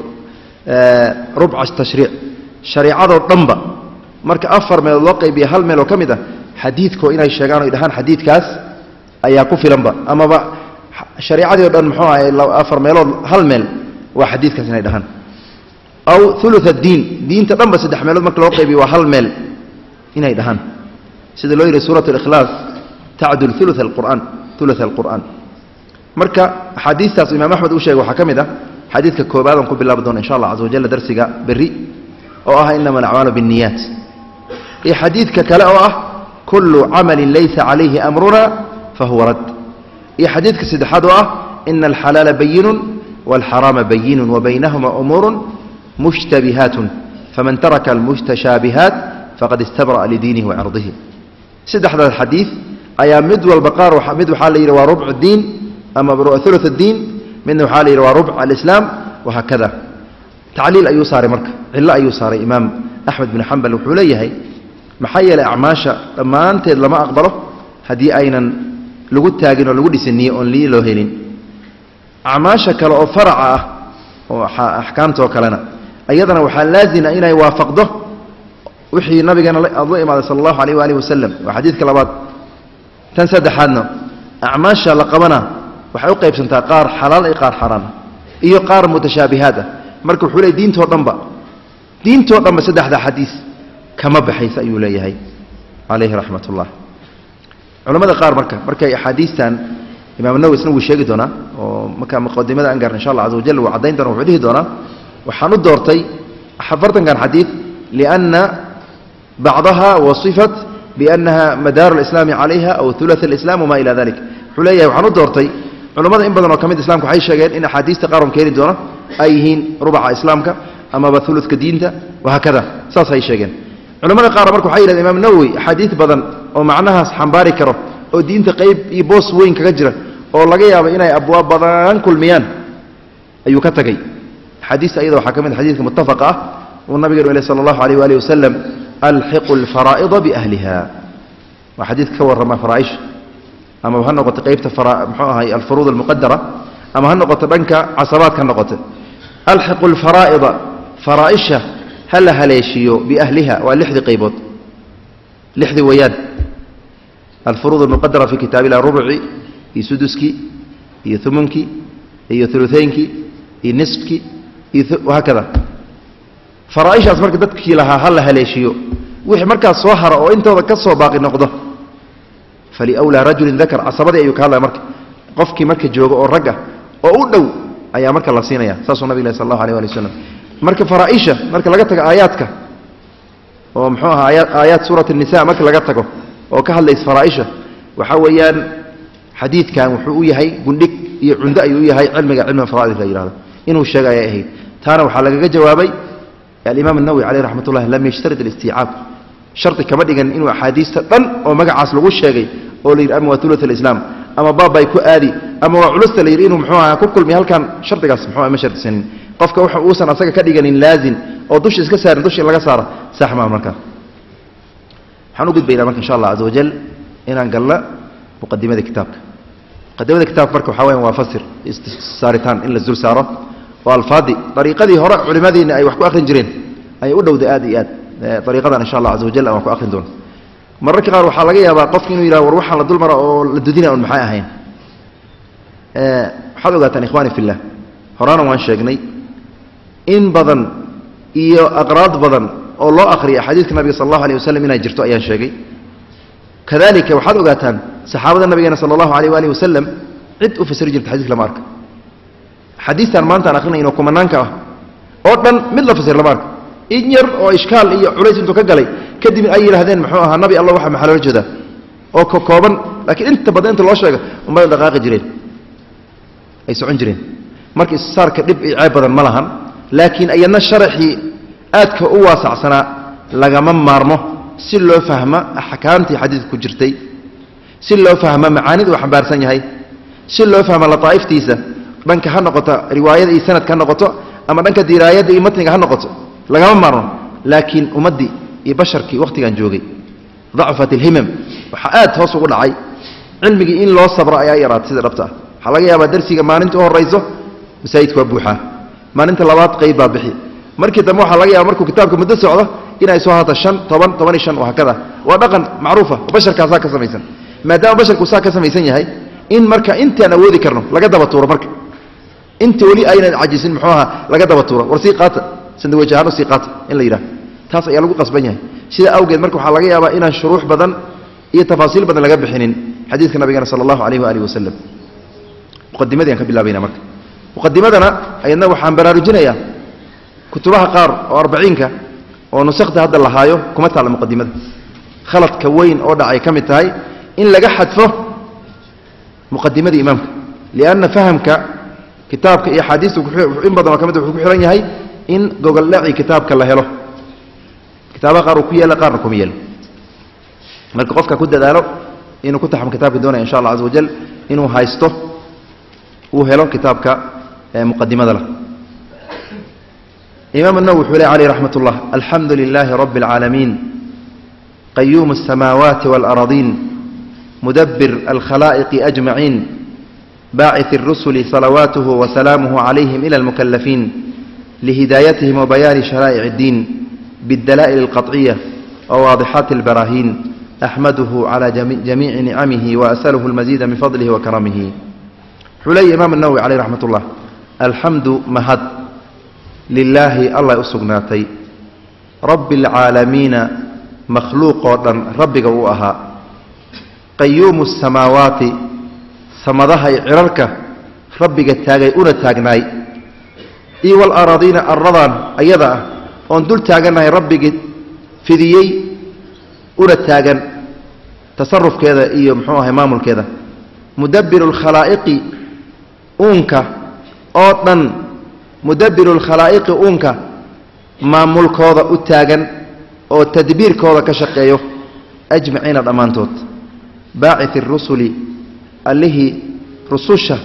Speaker 1: ربع التشريع شريعة الضمبة مرك أفر من الواقع بهال ميل وكمدا حديث كو إنه شجان وإدهان حديث كاس أياكو في لمبة أما بقى شريعة الدين محوها لو أفر ميل هال ميل وحديث كاس إنه يدهان أو ثلث الدين دين تضمب سيد حمل مرك الواقع بهال ميل إنه يدهان سيد الله سورة الإخلاص تعدل ثلث القرآن مركا حديث تاس إمام أحمد وشيء وحكم ده حديث ككوباد ونقول بالله بدون إن شاء الله عز وجل درسك بري أو إنما الأعمال بالنيات إيه حديث ككلا كل عمل ليس عليه أمرنا فهو رد إيه حديث كسيد حدوة إن الحلال بين والحرام بين وبينهما أمور مشتبهات فمن ترك المتشابهات فقد استبرأ لدينه وعرضه سيد هذا الحديث أيام مد والبقار ومد حالي وربع الدين أما ثلث الدين منه حالي وربع الإسلام وهكذا تعليل أي صار مرك إلا أي صار إمام أحمد بن حنبل وحوليه محيل أعماش لما أنت لما أقبله هدي أين لقد تاجن ولقد سنية لي لهين أعماش كلا فرع وأحكامته وكلنا أيضا وحال لازم أين يوافق ده وحي النبي الله صلى الله عليه وآله وسلم وحديث كلابات تنسد حالنا أعماش لقبنا وحيوقع بسنتا قار حلال أي قار حرام إيو قار متشابهات مركب حولي دين توضنبا سدح هذا حديث كما بحيث أيو ليهي عليه رحمة الله علماء قار مركب حديث تان إمام النووي سنوي الشيء دونا ومكان مقدمة أنقر إن شاء الله عز وجل وعدين دونا وعديه دونا وحنود دورتي حفرت كان حديث لأن بعضها وصفت بأنها مدار الإسلام عليها أو ثلث الإسلام وما إلى ذلك حلية وحنود دورتي علماء إن بدنا كمية إسلامك حي شجعين إن حديث تقارن كيرين دونا أيهين ربع إسلامك أما بثلث كدينته وهكذا صاص هي شجعين علماء قارن مركو حي الإمام النووي حديث بدن ومعناها حنباري كره أو دين تقيب يبوس وين كجرة أو لقيا بينا أبواب بدن كل ميان أيو كتجي حديث أيضا وحكمت حديث متفقة والنبي قال صلى الله عليه وآله وسلم الحق الفرائض بأهلها وحديث كور ما فرائش أما هالنقطة قيبت هي الفروض المقدرة أما هالنقطة بنك عصبات كالنقطة الحق الفرائض فرائشة هل هليشيو بأهلها واللحظ قيبوت لحظ وياد الفروض المقدرة في كتاب الله ربعي يسدسكي يثمنكي يثلثينكي ينصفكي وهكذا فرائش أصبرك تتكي لها هل هليشيو وحي مركز صوهر أو أنت وذكسوا باقي النقضة فلأولى رجل ذكر عصبتي أيوك هذا مركز قفك مركز جوغ أو رقة أو أدو أي مركز الله سينيا ساسو النبي صلى الله عليه وسلم مركز فرائشة مركز لقتك آياتك ومحوها آيات سورة النساء مركز لقتك وكهل ليس فرائشة وحويان حديث كان وحوية هي قندك عند أيوية هي علم فرائض غير هذا إنه الشيء هي تانا وحلقة جوابي الإمام النووي عليه رحمة الله لم يشترط الاستيعاب شرط كما دغن إنه أحاديث تن أو مجعص لغو الشيء أو لير أما وثلث الإسلام أما بابا يكو آدي أما وعلست لير إنه محوها كل مهل كان شرط قاس محوها ما شرط سنين قفك وحوسا أساك كدغن لازم أو دوش إسكسار دوش لغا صار ساحما المركان حنوجد بينامك إن شاء الله عز وجل إن قال مقدمة كتابك مقدمة كتاب فرق وحوين وفسر استسارتان إلا الزول ساره والفاضي طريقة دي هراء علماء دي أي وحكو آخر جرين أي أولو دي آدي طريقة إن شاء الله عز وجل أو وحكو آخر دون مرة كغار وحالقية بقفك إنه إلى وروح على دول مرة للدودين أو المحايا هين حلقة إخواني في الله هرانا وان شاقني إن بدن إيو أقراض بدن أو الله أخري حديث النبي صلى الله عليه وسلم إنه جرتو أيان شاقي كذلك وحلقة صحابة النبي صلى الله عليه وآله وسلم عد أفسر جرت حديث لمارك حديث ما أنت أخرنا إنه كمانانك أوتن مثل فسر لمارك إنير أو إشكال إيو عليس أنتو كقلي كدم أي لهذين محوها النبي الله وحا محل الجدة أو كوبا لكن أنت بدأ أنت الله شاقة وما دقائق جرين أي سعون جرين markii saarka dib ay badan ma lahan laakiin ayana sharaxi aadka u waasacsanaa lagama maarmo si loo fahmo ahkaamtii xadiidku ku jirtay si loo fahmo macaanid uu xambaarsan yahay si loo fahmo lataa'iftiisa dhanka ha noqoto riwaayada iyo sanadka ha noqoto ama dhanka diraayada iyo matniga ha noqoto lagama maarmo laakiin ummadii iyo basharkii waqtigan joogay ضعفت الهمم waxa aad hoos ugu dhacay cilmigii in loo sabro ayaa yaraad sida dhabta waxa laga yaabaa darsiga maalinta horeyso مسايدك وابوحة ما أنت لوات قيبة بحي مركي تموح لقى مركو كتابك مدة سعودة إن يسوها الشن طبعا الشن وهكذا ودقن معروفة وبشر كاساك سميسن ما دام بشر كاساك سميسن هاي إن مركا أنت أنا وذي كرنو لقد دبطورة مركا أنت ولي أين عاجزين محوها لقد دبطورة ورسيقات سندوجهان وسيقات إلا يراه تاس يلقو قصبين هاي سيدا أوجد مركو حلقة يابا إن الشروح بدن هي تفاصيل بدن لقد بحنين حديث النبي صلى الله عليه وآله وسلم مقدمة يعني بالله بينا مركا مقدمتنا أيضا وحان براروجينيا كتبها قار أو 40 ونسخت هذا اللهايو كما تعلم مقدمة خلط كوين أو دعي كمتاي إن لقى حدفه مقدمة إمامك لأن فهمك كتابك إيه حديث وإن بدنا كمتاي وحكي هاي إن جوجل لعي كتابك الله له كتابك قاروكية لا قارنكمية مالك قفك كده دارو إنه كنت حم كتابك دونه إن شاء الله عز وجل إنه هايسته وهلون كتابك مقدمة له إمام النووي حولي عليه رحمة الله الحمد لله رب العالمين قيوم السماوات والأراضين مدبر الخلائق أجمعين باعث الرسل صلواته وسلامه عليهم إلى المكلفين لهدايتهم وبيان شرائع الدين بالدلائل القطعية وواضحات البراهين أحمده على جميع نعمه وأسأله المزيد من فضله وكرمه حلي إمام النووي عليه رحمة الله الحمد مهد لله الله أسقناتي رب العالمين مخلوق رب قوأها قيوم السماوات سمضها عررك رب قتاقي أولا تاقناي والأراضين الرضان أيضا وندول تاقناي رب فديي أولا تاقن تصرف كذا محوها إمام كذا مدبر الخلائق أونك أوطن مدبر الخلائق أونك ما ملك هذا أتاجن أو تدبير كذا كشقيه أجمعين الأمانتوت باعث الرسل اللي رسوشه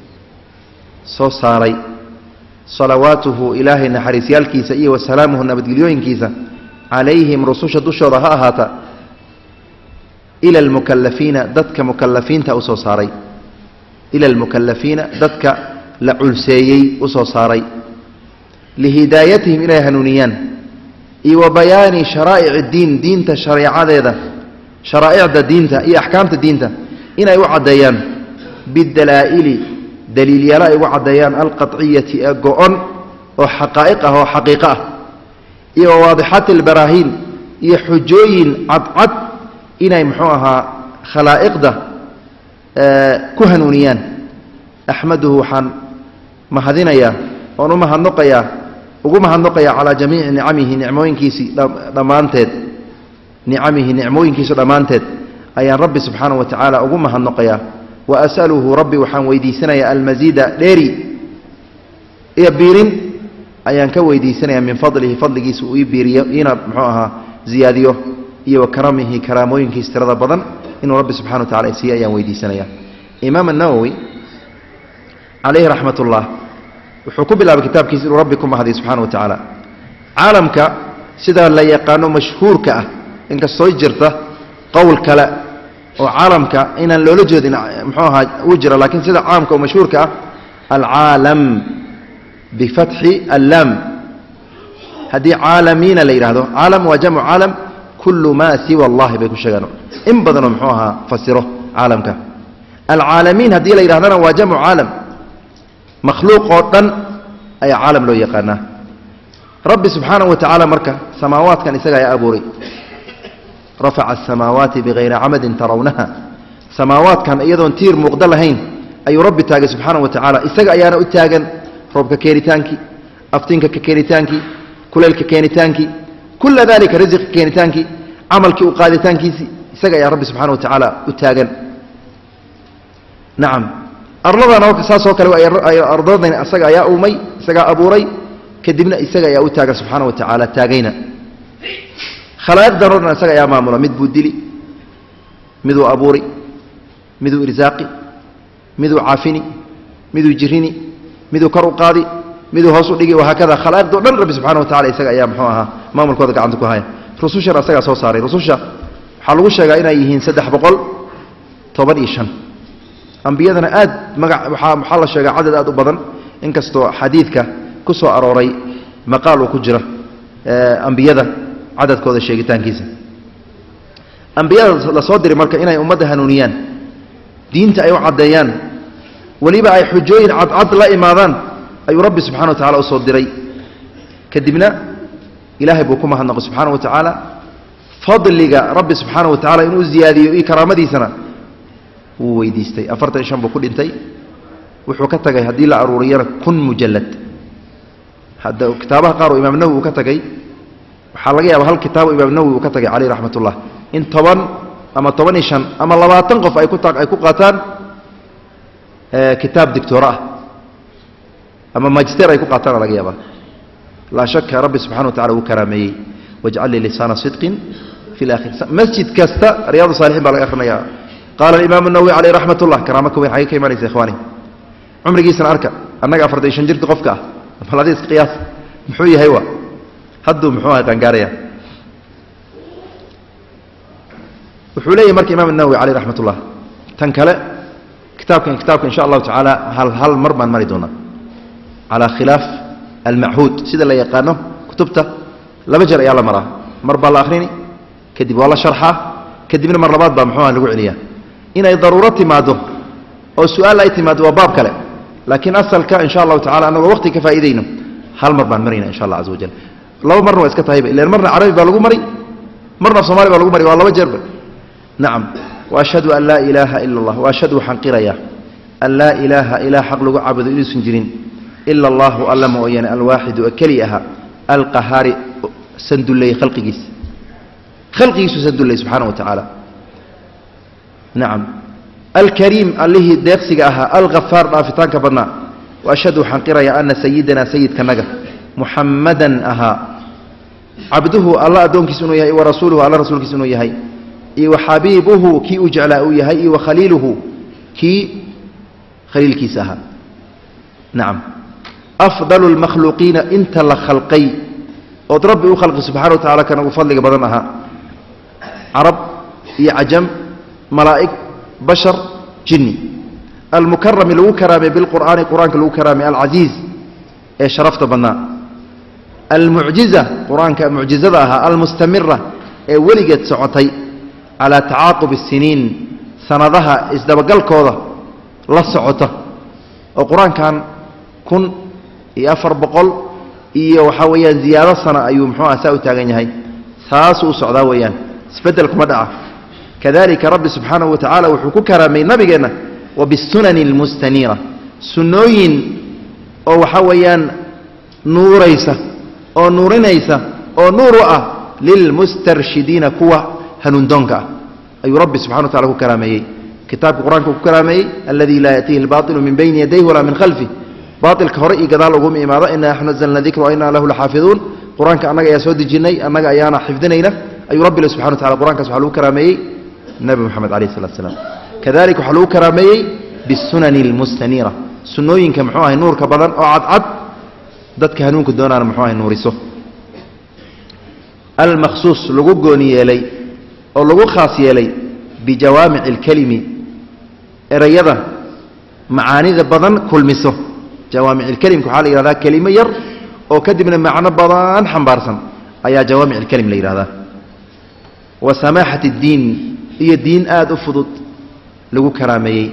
Speaker 1: صاري صلواته إلهي نحرس يالكيسا إيه وسلامه النبتقليوين كيسا عليهم رسوشه دشوا هاتا إلى المكلفين ضدك مكلفين تأسو صاري إلى المكلفين ضدك لعلسيي أسو صاري لهدايتهم إلى هنونيان وبيان شرائع الدين دينتا شريعة ذا شرائع ذا دينتا أحكام دينتا إنا يوعديان بالدلائل دليل يلا يوعديان القطعية أقوان وحقائقها وحقيقة وواضحات البراهين يحجوين عد إنا يمحوها خلائق ذا كهنونيان أحمده حان مهدينيا ونمها النقيا وقومها النقيا على جميع نعمه نعموين كيسي ضمانتد نعمه نعموين كيسي ضمانتد أيان ربي سبحانه وتعالى وقومها النقيا وأسأله ربي وحان ويدي سنة المزيد ليري يبيرين أيان كويدي سنة من فضله فضل كيسي ويبيري إنا محوها زياديه وكرمه كراموين كيسي ترضى بضن إنه ربي سبحانه وتعالى يسيء أيان ويدي سنة إمام النووي عليه رحمة الله وحكم الله بكتاب كيسير ربكم هذه سبحانه وتعالى عالمك سيدا لا يقانو مشهور كأه إنك الصوي جرته قول كلا وعالمك إن اللولجود محوها وجرة لكن سيدا عامك ومشهورك العالم بفتح اللام هذه عالمين اللي يرهدوا عالم وجمع عالم كل ما سوى الله بيكون شغانو إن بدنوا محوها فسره عالمك العالمين هذه اللي يرهدنا وجمع عالم مخلوق قطن أي عالم لو يقانا رب سبحانه وتعالى مركة سماوات كان يسقى يا أبوري رفع السماوات بغير عمد ترونها سماوات كان أيضا تير مقدلهين أي رب تاجي سبحانه وتعالى يسقى أيانا أتاجن ربك كيريتانكي أفتنك كيريتانكي كلك كيريتانكي كل ذلك رزق كيريتانكي عملك وقادتانكي يسقى يا رب سبحانه وتعالى أتاجن نعم أرضنا وكساسه كلوا أرضنا أسقى يا أمي سقى أبوري كدبنا إسقى يا أتاجن سبحانه وتعالى تاجينا خلائق ضرورنا سقى يا مامورا مد بودلي مدو أبوري مدو إرزاقي مدو عافيني مدو جريني مدو كرو قاضي مدو هوسو دغي وهكذا خلائق دون رب سبحانه وتعالى isaga ayaa muxuu aha maamulkooda gacanta ku haya rususha asaga soo saaray rususha waxa lagu sheegaa inay yihiin 315 anbiyadana aad magac waxa la sheegaa cadad aad u badan inkastoo xadiidka ku soo arooray maqaal uu ku jira anbiyada cadadkooda sheegitaankiisa anbiyada la soo diray marka inay ummadda hanuuniyaan diinta ay u cadeeyaan waliba ay xujooyin cad la imaadaan أي رب سبحانه وتعالى أصدري كدبنا إلهي بكم هنق سبحانه وتعالى فضل لقى رب سبحانه وتعالى إنه زيادة كرامة سنة ويديستي أفرت إشام بكل إنتي وحكتك هدي العرورية كن مجلد هذا كتابه قارو إمام النووي وكتكي وحلقي أبو هالكتاب إمام النووي وكتكي عليه رحمة الله إن طبعا أما طبعا إشان أما الله تنقف أي كتاب كتاب دكتوراه أما ماجستير يكون قاتل على جيابه لا شك رب سبحانه وتعالى وكرامي واجعل لي لسان صدق في الآخر مسجد كستا رياض الصالحين بالله آخرنا يا قال الإمام النووي عليه رحمة الله كرامكم من حقيقة ما ليس إخواني عمري جيسنا أركا أنك أفرد يشنجرت قفكا فالحديث قياس محوية هيوة هدوا محوها تنقاريا وحولي مرك إمام النووي عليه رحمة الله تنكلا كتابك إن شاء الله تعالى هل مرمان مريدونا على خلاف المعهود سيدا اللي يقانه كتبته لبجر يا الله مرة مربى الآخرين كدب والله شرحه كدبنا مربات بمحوها نقول عليها إن ضرورتي ما ده أو سؤال لا يتماد وباب كله لكن أصلك إن شاء الله تعالى أنا وقتي كفائدينه هل مربى مرينا إن شاء الله عز وجل لو مرة واسكتها هيبة إلا مرة عربي بلغو مري مرة في صومالي بلغو مري والله بجرب نعم وأشهد أن لا إله إلا الله وأشهد حنقريا أن لا إله إلا حق لغو عبد إلي سنجرين إلا الله ألم وين الواحد أكليها القهار سند الله خلقه سند الله سبحانه وتعالى نعم الكريم اللي ديقسقها الغفار رافتان كبرنا وأشهد حنقرا يا أن سيدنا سيد كنجا محمدا أها عبده الله أدونك سنو يهي ورسوله على رسولك سنو يهي وحبيبه كي أجعله يهي وخليله كي خليل كيسها نعم أفضل المخلوقين انت لخلقي وتربي خلق سبحانه وتعالى كان بفضلك بدنها عرب يعجم ملائك بشر جني المكرم له كرامه بالقرآن قرآن له كرامه العزيز شرفت بنا المعجزة قرآن كمعجزتها المستمرة ولقت سعتي على تعاقب السنين سندها ازدبقل كوضة لا سعته وقرآن كان كن يافر بقول إيه وحويا زيادة سنة أيوم حوا ساو تاجنيهاي ساسو سعدا ويان سبدلكم دعاء كذلك رب سبحانه وتعالى وحكو كرامي نبينا وبالسنن المستنيرة سنوين أو حويا نوريسة أو نورينيسة أو نورؤة للمسترشدين كوا هنندونكا أي رب سبحانه وتعالى كرامي كتاب القرآن كرامي الذي لا يأتيه الباطل من بين يديه ولا من خلفه باطل كهرئي قدال وقوم إمارة إنا نحن نزلنا ذكر وإنا له لحافظون قرآن كأنك يا سود الجني أنك أيانا حفظنا أي رب سبحانه وتعالى قرآن كسبحانه كرامي النبي محمد عليه الصلاة والسلام كذلك حلو كرامي بالسنن المستنيرة سنوين كمحوها النور كبدن أو عد دتك هنون كدونا محوها النور يسو المخصوص لغو قوني يلي أو لغو خاص يلي بجوامع الكلم إريضة معاني ذا بدن كل مسه جوامع الكلم كحال إذا كلمة ير أو كدبنا معنى بدن حنبارسا أي جوامع الكلم لي هذا وسماحة الدين هي الدين أفضل لو كرامي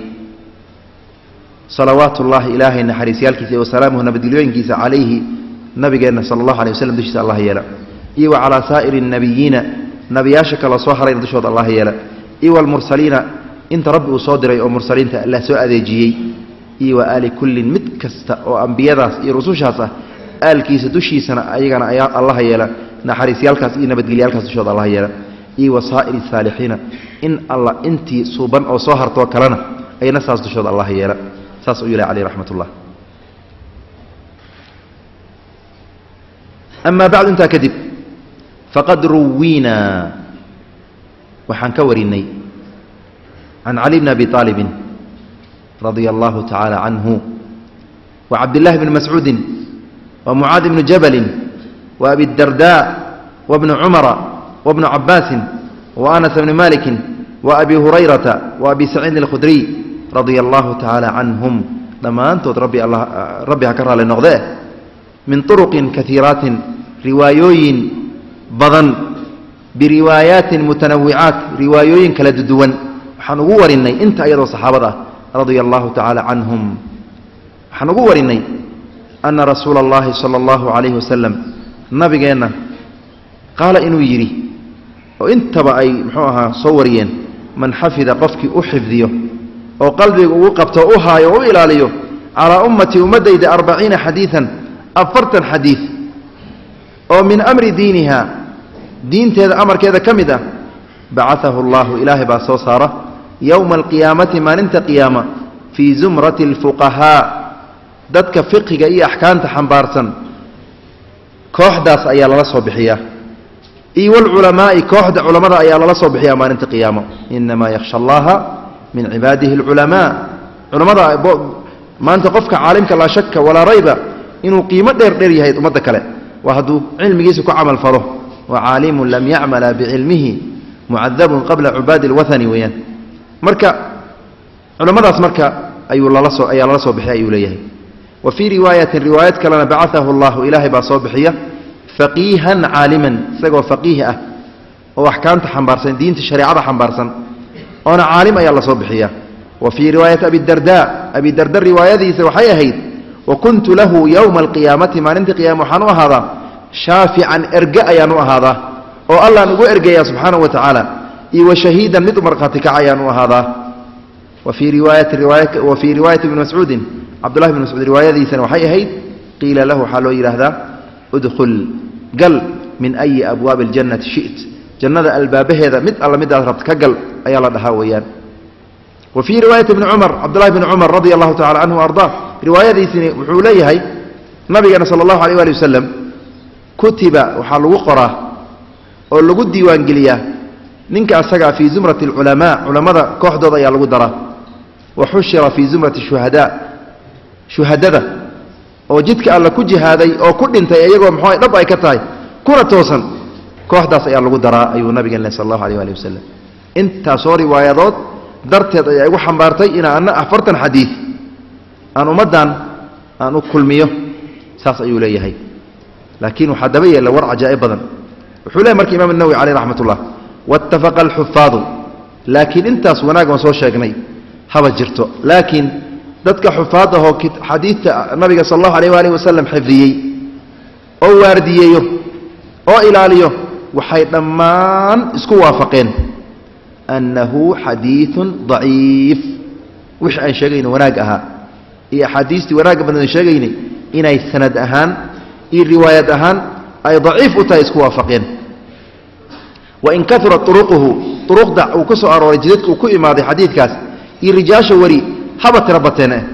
Speaker 1: صلوات الله إلهي نحريس يالكيس وسلامه نبدلوين كيس عليه نبينا صلى الله عليه وسلم دشت الله يلا إيوة على سائر النبيين نبياشك الله صهر دشت الله يلا إيوة المرسلين انت رب صادري او مرسلين الله سو اديجي إيوة آل كل متكست او انبياء رسوشاسه آل كيس دشيسنا ايغنا ايا الله يلا نحريس يالكاس إي نبدل يالكاس دشت الله يلا إيوة سائر الصالحين إن الله انتي صوبان أو صهر توكلنا أي نساس دشود الله يلا ساس يلا عليه رحمة الله أما بعد انت كذب فقد روينا وحنكوريني عن علي بن أبي طالب رضي الله تعالى عنه وعبد الله بن مسعود ومعاذ بن جبل وأبي الدرداء وابن عمر وابن عباس وأنس بن مالك وأبي هريرة وأبي سعيد الخدري رضي الله تعالى عنهم لما أنت ربي هكرها للنغذاء من طرق كثيرات روايوين بضن بروايات متنوعات روايوين كالددوان حنقور إني أنت أيضا صحابة رضي الله تعالى عنهم حنقور إني أن رسول الله صلى الله عليه وسلم نبينا قال إنه يري وانت بأي محوها صوريا من حفظ قفك أحفظيه وقلبك وقبت أهاي وإلاليه على أمتي ومدد 40 حديثا أفرتا حديث ومن أمر دينها دين تهذا أمر كذا كمدة بعثه الله إله باسوسارة يوم القيامة ما ننت قيامة في زمرة الفقهاء دتك فقه أي أحكام تحنبارسا كوحداس أي الله صبحية إي والعلماء كوحد علماء أي الله صبحية ما ننت قيامة إنما يخشى الله من عباده العلماء علماء ما أنت قفك عالمك لا شك ولا ريب إنه قيمة دير يهيد أمدك له وهدو علم يسك عمل فره وعالم لم يعمل بعلمه معذب قبل عباد الوثن وين مركا علماء مركا أي الله صبحية أي ليه وفي رواية كلنا بعثه الله إلهي بصبحية فقيها عالما سقوا فقيه وأحكام حنبارسن دين الشريعة حنبارسن أنا عالم أي الله صبحية وفي رواية أبي الدرداء رواية ذي سوحية هيد وكنت له يوم القيامة ما ننت قيام حنو هذا شافعا إرجاء ينو هذا والله نقول إرجاء سبحانه وتعالى وشهيدا مثل مرقاتك عيانو هذا وفي رواية ابن مسعود عبد الله بن مسعود رواية ذي سوحية هيد قيل له حلو إلى هذا ادخل قل من أي أبواب الجنة شئت جنة الباب هذا الله مد ربطك قل أي الله دهاويان وفي رواية ابن عمر عبد الله بن عمر رضي الله تعالى عنه وأرضاه رواية ذي سنة وحوليها هي نبينا صلى الله عليه وآله وسلم كتب وحال وقرة ولقد ديوان قليا ننك أسقى في زمرة العلماء علماء كوحدة ضيا القدرة وحشر في زمرة الشهداء شهداء وجدك ألا كجي هذا أو كل انت يجوا محاي ربع كتاي كرة توصل كوحدة سيا القدرة أيها النبي صلى الله عليه وآله وسلم انت صوري ويضات درت يا حمبارتي إن أنا أفرت حديث أنا مدان أنا كل مية ساس أيولي هي لكن حدبية لورع عجائب بدن وحولي مرك إمام النووي عليه رحمة الله واتفق الحفاظ لكن انت صوناك وصوش شاقني هذا جرته لكن ذاتك حفاظه حديث النبي صلى الله عليه وآله وسلم حفظيه أو وارديه أو إلاليه وحيثمان اسكوا وافقين أنه حديث ضعيف وش أن شاقين وناقها هي حديث وناق بن شاقين إن أي سند أهان إن رواية أهان أي ضعيف أتايسكوا وافقين وإن كثرت طرق دع وكسو أرور جديدك وكو إماضي حديث كاس إن رجاش وري هبت ربتنا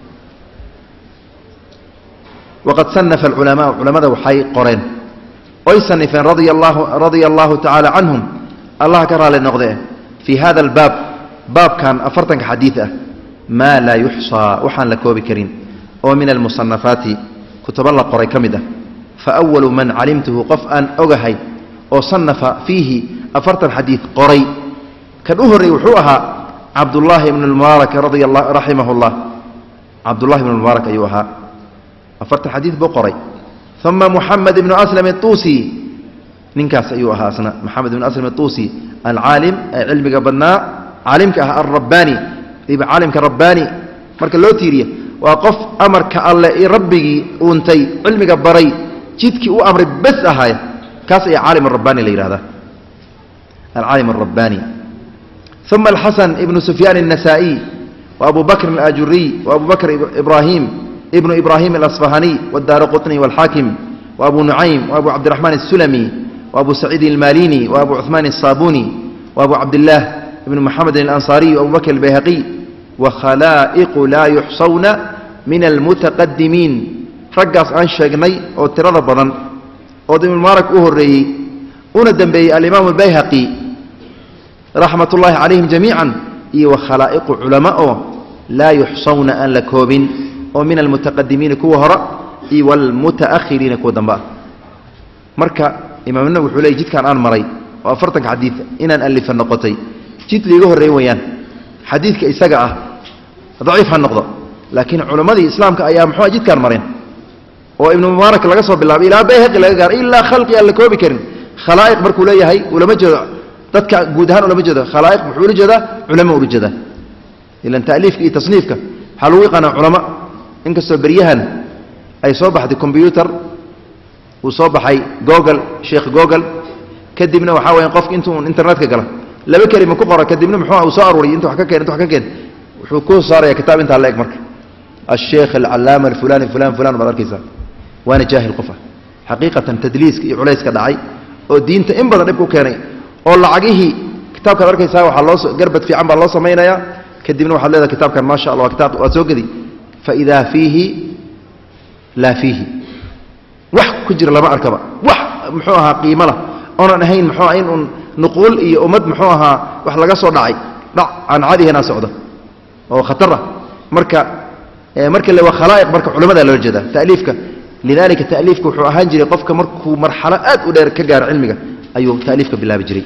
Speaker 1: وقد صنف العلماء وحي قرين ويصنفين رضي الله تعالى عنهم الله كرها للنقضاء في هذا باب كان أفرتك حديثة ما لا يحصى وحان لكوب كريم ومن المصنفات كتب الله قري كمدة فأول من علمته قفءا أغهي وصنف فيه أفرت الحديث قري كالأهري وحوها عبد الله بن المبارك رضي الله رحمه الله عبد الله بن المبارك أيها أفرت حديث بقري ثم محمد بن أسلم الطوسي ننكاس أيها أسنا محمد بن أسلم الطوسي العالم علم قبلنا عالمك الرباني يبقى عالمك الرباني مرك اللوتيريا وقف أمرك الله ربي وانتي علم قبري جدك وأمر بس هاي كاس عالم الرباني اللي هذا العالم الرباني ثم الحسن ابن سفيان النسائي وأبو بكر الآجري وأبو بكر ابن إبراهيم الأصفهاني والدارقطني والحاكم وأبو نعيم وأبو عبد الرحمن السلمي وأبو سعيد الماليني وأبو عثمان الصابوني وأبو عبد الله ابن محمد الأنصاري وأبو بكر البيهقي وخلائق لا يحصون من المتقدمين رقص عن شاقني أو ترى بضن أو دم المبارك أهري وندم بي الإمام البيهقي رحمة الله عليهم جميعا وخلائق علماء لا يحصون أن لكوبين ومن المتقدمين كوهرة والمتأخرين كودنبا مركا إمام النووي حولي جيت كان آن مري وأفرتك حديث إن ألف النقطي جيت لي جوهر ريويان حديث كإساقة ضعيف هالنقطة لكن علماء الإسلام كأيام حوا جيت كان مرين وابن مبارك لقصه بالله إلى بيهق إلا خلقي أن لكوبي كرن خلائق بركو لي هاي ولا مجد dadka guud ahaan wala jeedo khalaa'iq wuxuu jeedaa culamo uu jeedaa ilan taaliifka iyo tasniifka hal uu qana culamo inkastoo bariyahan ay soo baxday computer uu soo baxay google sheekh google kadibna waxa weeyaan qofka intuu internetka gala laba kalimo ku qoro kadibna muxuu soo aruuriyay intuu wax ka keen wuxuu ku saaraya kitaab inta la eeg marka الشيخ العلامه الفلاني فلان فلان باركيسا وانا جاهل قفا حقيقه تدليس iyo culayska dhacay oo diinta in badan dib ku keenay oo lacagihii kitaabka arkaysa waxa loo garbad fiican baa loo sameeynaya kadibna waxa leedahay kitaabkan ma sha Allah kitaab waa soo gadi fa idha fihi la fihi wax ku jira lama arkaba wax muxuu ahaa qiimo la oon ahayn muxuu ahayn nuqul iyo umad muxuu ahaa wax laga soo dhacay aan caadiheena socdo oo khatar marka la waa khalaa'iq marka culimada loo jeeda taaliifka lidalika taaliifku wuxuu ahaan jiray qofka markuu marxalo aad u dheer ka gaar cilmiga ayuu taaliifka bilaabi jiray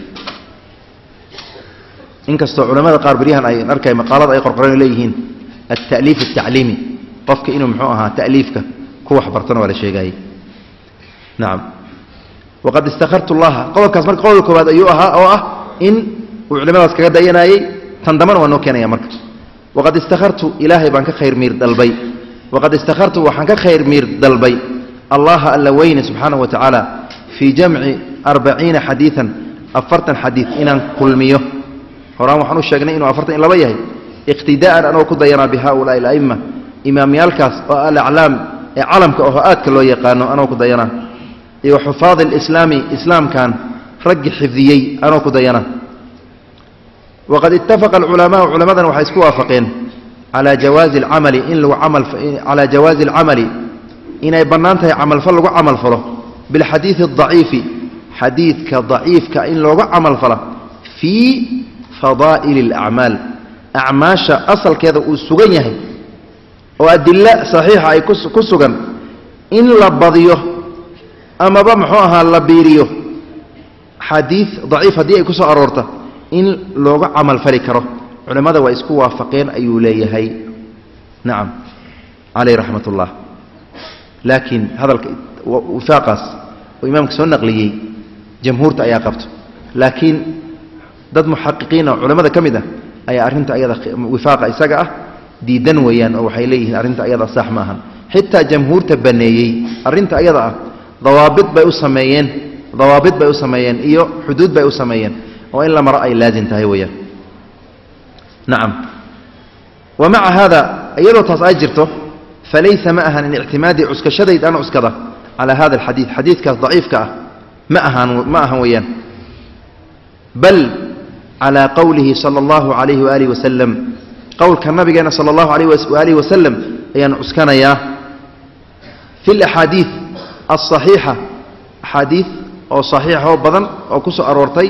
Speaker 1: inkastoo culimada qaar bariyahan ay arkay maqaalada ay qorqoreen leeyihiin at-ta'liif at-ta'limi qofka inuu muxuu ahaa taaliifka ku wax bartana wala sheegay naam waqad istakhartu Allah qowlkaas marka qowl koobaad ayuu ahaa oo ah in culimadaas kaga dayanayay tan daman waa noo keenaya marka waqad istakhartu ilaahay baan ka khayr miir dalbay waqad istakhartu waxaan ka khayr miir dalbay Allah alla wayna subhanahu wa ta'ala في جمع 40 حديثا أفرتن حديث إن كل مية هرام وحنو الشجنين إنه أفرتن إلا بيه اقتداء أنا وكضينا بهؤلاء الأئمة إمام يالكاس الأعلام علم كأهات كلو يقانو أنا وكضينا وحفاظ الإسلامي إسلام كان رج حفظيي أنا وكضينا وقد اتفق العلماء علماء وحيسكوا وافقين على جواز العمل إن لو عمل على جواز العمل إن يبنانته عمل فلو عمل فلو بالحديث الضعيف حديث كضعيف كإن لو عمل فلا في فضائل الأعمال أعماش أصل كذا وسجنيه وأدلة صحيحة أي كسجن إن لبضيه أما بمحوها لبيريه حديث ضعيف هدي كسر أرورته إن لو عمل فلكره علماء وإسكوا وافقين أيوليه هي نعم عليه رحمة الله لكن هذا وفاقس وإمامك سنة نقليي جمهورته أيها قبته لكن ضد محققين علماء كمدة أي أرنت أيضا وفاق إساقة دي دنويا أو حيليه أرنت أيضا صح معها حتى جمهور تبنيي أرنت أيضا ضوابط بيوسميين إيو حدود بيوسميين وإلا ما رأي لازم تهويا نعم ومع هذا أيضا تصاجرته فليس معها من اعتماد عسك شديد أنا عسكده على هذا الحديث حديث كاس ضعيف كأه معها ويان بل على قوله صلى الله عليه وآله وسلم قول كالنبي صلى الله عليه وآله وسلم أيان عسكنا يا في الأحاديث الصحيحة حديث أو صحيحة أو بضن أو كسو أرورتي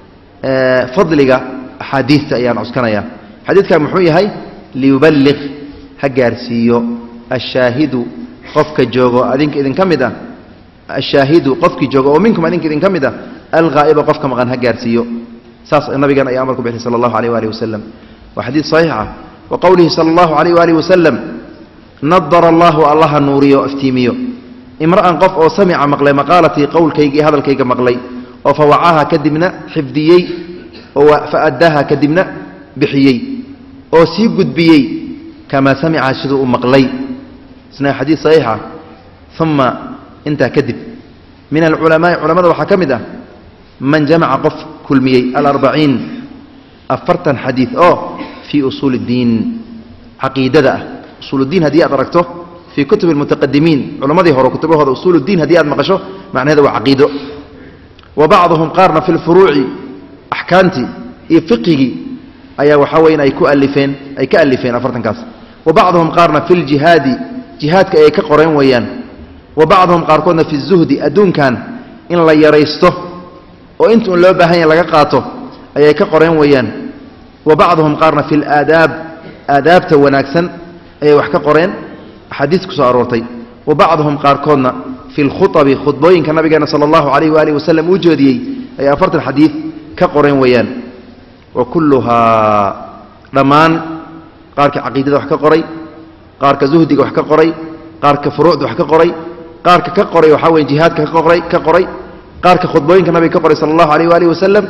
Speaker 1: فضلك حديث أيان عسكنا يا حديث كان محوي هاي ليبلغ هجارسيو الشاهد قفك جوجو أدينك إذن كمدا الشاهد قفك جوجو ومنكم أدينك إذن كمدا الغائب قفك مغان هجارسيو ساس النبي كان أمركم به صلى الله عليه وآله وسلم وحديث صحيحة وقوله صلى الله عليه وآله وسلم نضر الله الله النوري وافتيميو امرأة قف أو سمع مقلي مقالتي قول كيجي هذا الكيجي مقلي وفوعاها كدمنا حفظيي فأداها كدمنا بحيي أو سيقد بيي كما سمع شذو مقلي سنة حديث صحيحة ثم انت كذب من علماء وحكمده من جمع قف كل ميي 40 أفرتا حديث في أصول الدين عقيدة أصول الدين هدي أدركته في كتب المتقدمين علماء هورو كتبه هذا أصول الدين هدي أدمقشه معنى هذا وعقيده وبعضهم قارن في الفروع أحكامتي فقهي أي وحوين أي كألفين أفرتا كاس وبعضهم قارن في الجهاد جهاد أي كقرين ويان وبعضهم قارن في الزهد أدون كان إن لا يريسته وإنتم لو بهين لقاته أي كقرين ويان وبعضهم قارن في الآداب آداب وناكسا أي وحكا قرين حديث كسارورتي وبعضهم قاركونا في الخطب خطبين كان نبينا صلى الله عليه وآله وسلم وجودي أي أفرت الحديث كقرين ويان وكلها رمان قارك عقيدة وحكا قري قارك زهدي وحكا قري قارك فروع وحكا قري قارك كقري وحاول جهاد كقري قارك خطبين كان نبي كقري صلى الله عليه وآله وسلم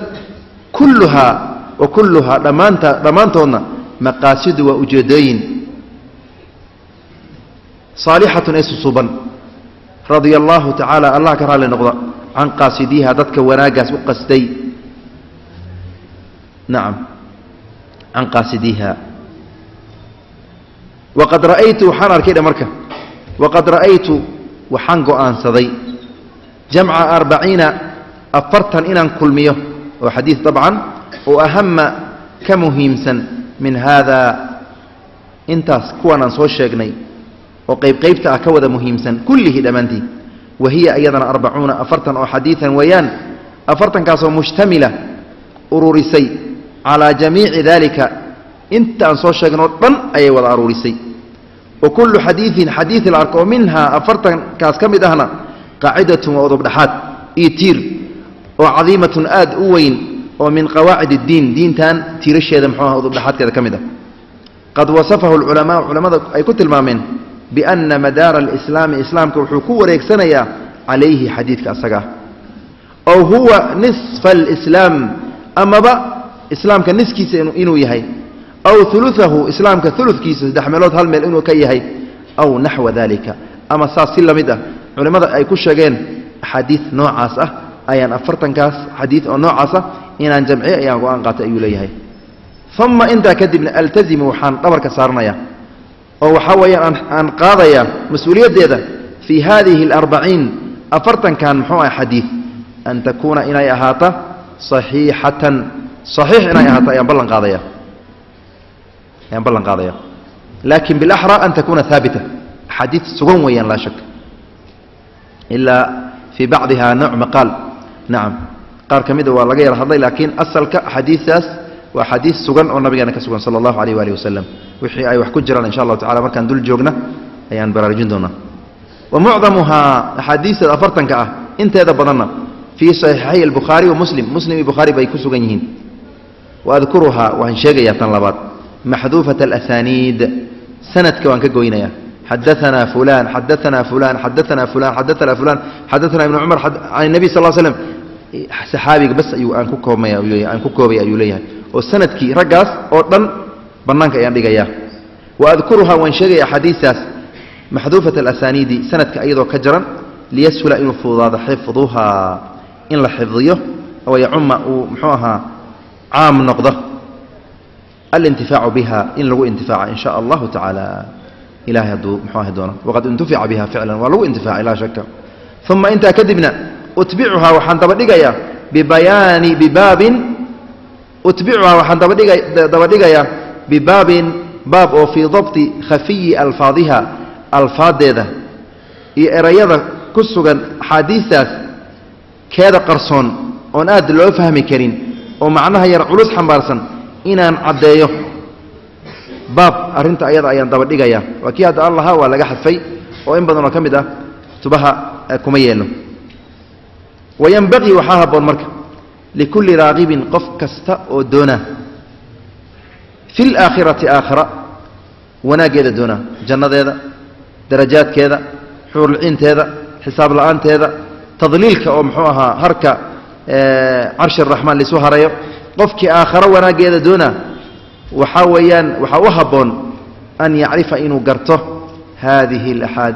Speaker 1: وكلها رمانتهن مقاصد وأجدين صالحة أسصبا رضي الله تعالى الله كرها لنقضى عن قاصديها ذاتك وناقص وقصدي نعم عن قاصديها وقد رأيت حنر كده مركة وقد رأيت وحنقو آنصدي جمع 40 أفرتا إنا كل مية وحديث طبعا وأهم كمهمسا من هذا انتاس كوانا نصوش شاقني وقيبت أكود مهمسا كله دمانتي وهي أيضا 40 أفرتا أو حديثا ويان أفرتا كاسو مشتملة أروريسي على جميع ذلك انت نصوش شاقنو أي وضع أروريسي وكل حديث الأرك ومنها أفرتا كاس كم دهنا قاعدة وضبطحات إيتير وعظيمة آد أوين ومن قواعد الدين دين تيرش هذا محوها وضبطحات كذا كم ده قد وصفه علماء أي كنت المامين بأن مدار إسلام كوحكو وريكسنيا عليه حديث كأسقاه أو هو نصف الإسلام أما با إسلام كنصف كيس إنو يهي أو ثلثه إسلام كثلث كيس دحملوت هالميل إنو كي يهي أو نحو ذلك أما ساسلا مدى علماء أي كشجين حديث نوع عاسة أيان أفرتن كاس حديث أو نوع عاسة إن عن جمعية أيان قوان قات أيوليه ثم أنت كذب ألتزم وحان طبرك صارنايا أو حويا أن قاضيا مسؤولية ديدا في هذه 40 أفرتن كان محوى حديث أن تكون إنا أهاتا صحيح إنا أهاتا ينبلن قاضيا لكن بالأحرى أن تكون ثابتة حديث سقوم ويا لا شك إلا في بعضها نوع مقال نعم قال كميد والله غير هذا لكن أصل حديث وحديث سجن أو النبي أنا كسجن صلى الله عليه وآله وسلم وحي أي وحكي جرنا إن شاء الله تعالى مركان دول جوجنا أيان برارجين دونا ومعظمها حديث الأفرتن كأه أنت هذا بدنا في صحيحي البخاري ومسلم البخاري بيكون سجنين وأذكرها وإن شاء الله تنلبات محذوفة الأسانيد سنة كوان كجوينيا حدثنا فلان حدثنا ابن عمر عن النبي صلى الله عليه وسلم صحابي بس أن كوكوبي أيوليها والسند كي رجاس أردن بنانك أيام دقيا وأذكرها وانشري حديثاس محذوفة الأسانيد سند كأيضا كجرا ليسهل إن فضاد حفظها إن لحفظيه أو يعم محوها عام نقضة الانتفاع بها إن لو انتفاع إن شاء الله تعالى إله يدو محوها دونا وقد انتفع بها فعلا ولو انتفاع لا شك ثم أنت كذبنا أتبعها وحن تبديجيا بباب أتبعها وحن تبديجيا بباب أو في ضبط خفي ألفاظها ألفاظ ذا إرياض كسوغا حديثات كذا قرصون وناد لو فهم كريم ومعناها يرعلوس حنبارسا إنان عديه باب أرنت أيضا أيان تبديجيا وكي هذا الله ولا جحد في وإن بدنا كم ده تبها كمينه وينبغي وحاها بالمركب likulli raaqibin qof kasta oo doona fi laakhirati aakhira wanaaggeeda doona jannadeeda darajaadkeeda xuurulciinteeda xisaab la'aanteeda tadliilka oo muxuu ahaa harka carshi araxmaan lisu harayo qofkii aakhiro wanaaggeeda doona waxaa weeyaan waxaa u habboon an yacrifa inuu garto haadihi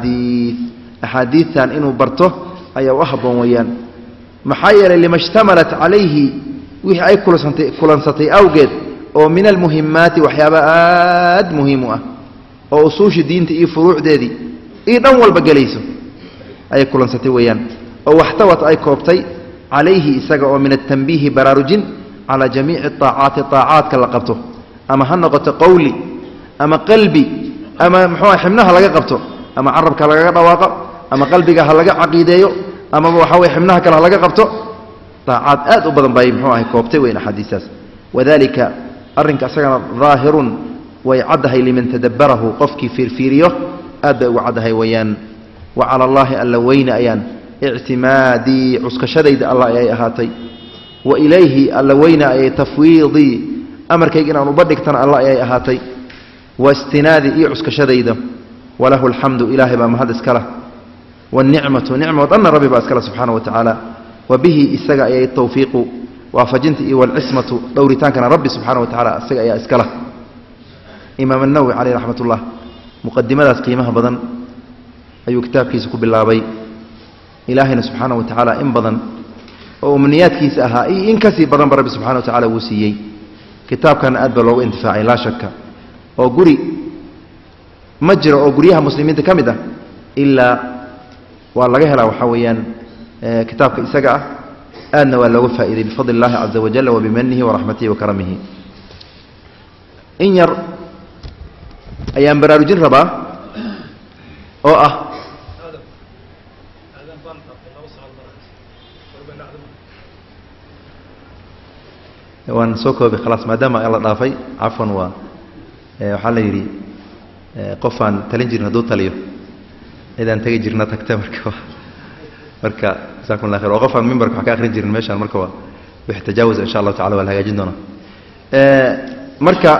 Speaker 1: axaadiitan inuu barto ayaa u habboon weeyaan maxaa yeelay lima ishtamalat calayhi wixii ay kulansatay awgeed oo min almuhimaati waxyaaba aad muhiim u ah oo usuushi diinta iyo furuucdeedii iyo dhan walba gelayso ayay kulansatay weeyaan oo waxtawat ay koobtay calayhi isaga oo min atanbiihi baraarujin calaa jamiici aacaati aacaadka la qabto ama ha noqoto qowli ama qalbi ama muxuu ah xibnaha laga qabto ama carabka lagaga dhawaaqo ama qalbiga ha laga caqiideeyo ama waxa way xibnaha kale ha laga qabto aacaad aad u badan bay muxuu ah koobtay weyn axaadiistaas wadalika arrinka asagana daahirun way caddahay liman tadabbarahu qofkii fiirfiiriyo aad bay ugu caddahay weeyaan wa cala allaahi alla weyne ayaan ictimaadii cuskashadayda allah ayay ahaatay wa ilayhi alla weyne ayay tafwiidii amarkayga inaan uba dhigtana allah ayay ahaatay wa istinaadii iyo cuskashadayda walahu alxamdu ilaahay baa mahad iskala wاnicmatu nicmo dhanna rabbi baa iskale subxaana wa tacaala wa bihi isaga ayay tawfiiqu waafajinta iyo walcismatu dhowritaankana rabbi subxaana wa tacala isaga ayaa iskala imaam الnawowi caleyh raxmat ullah muqadimadaas qiimaha badan ayuu kitaabkiisa ku bilaabay ilaahayna subxaana wa tacaala in badan oo umniyaadkiisa ahaa iyo in kasii badanba rabbi subxana wa tacala wuu siiyey kitaabkana aad baa loogu intifaacay laa shaka oo guri ma jiro oo guryaha muslimiinta ka mid ah ilaa waa laga helaa waxaa weeyaan kitaabka isaga ah aadna waa looga faa'iiday bifadli اllahi caza wajala wabimanihi waraxmatihi wakaramihi in yar ayaan baraarujin rabaa oo ah waan soo koobay khalaas maadaama la dhaafay cafwan waa waxaa la yidhi qofaan talin jirin hadduu taliyo cidaan tegi jirna tagta marka jasakum allah khair oo qofaan mimbarka wax ka akhrin jirin meeshaan marka waa wixii tajaawuz insha allahu tacala waa la hagaajin doonaa marka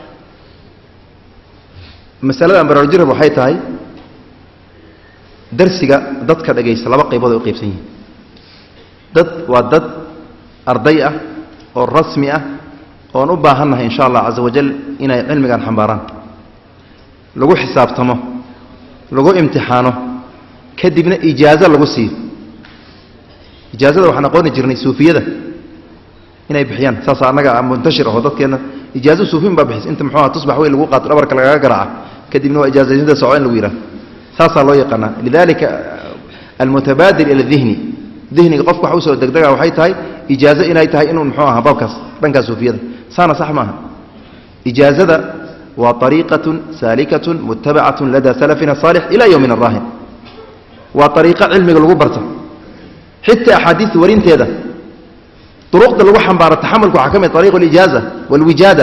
Speaker 1: masalada aan baraarujin rabo waxay tahay darsiga dadka dhagaysta laba qaybood ay u qaybsan yihiin dad waa dad arday ah oo rasmi ah oon u baahannahay insha allah caza wajal inay cilmigan xambaaraan lagu xisaabtamo lagu imtixaano kadibna ijaazo lagu siiyo ijaazada waxaan aqooni jirnay suufiyada inay bixiyaan saas annaga muntashir ah oo dadkeena ijaazo suufin baa bixis inta muxuu tusbax weyn lagu qaato dhabarka lagaga garaaca kadibna waa ijaazada soo in lagu yiraahdo saasaa loo yaqaanaa lidalika almutabaadir ila dhihni dhihniga qofku waxa uu soo degdega waxay tahay ijaazo inay tahay inuu muxuu ahaa baabkaas dhanka suufiyada saana sax maaha ijaazada waa ariiqatun saalikatun muttabacatun lada salafina saalix ila yowmina araahin waa ariiqo cilmiga lagu barto xitaa axaadiista warinteeda duruqda lagu xambaaro taxamulka waxaa ka mid ariiq alijaaza walwijaada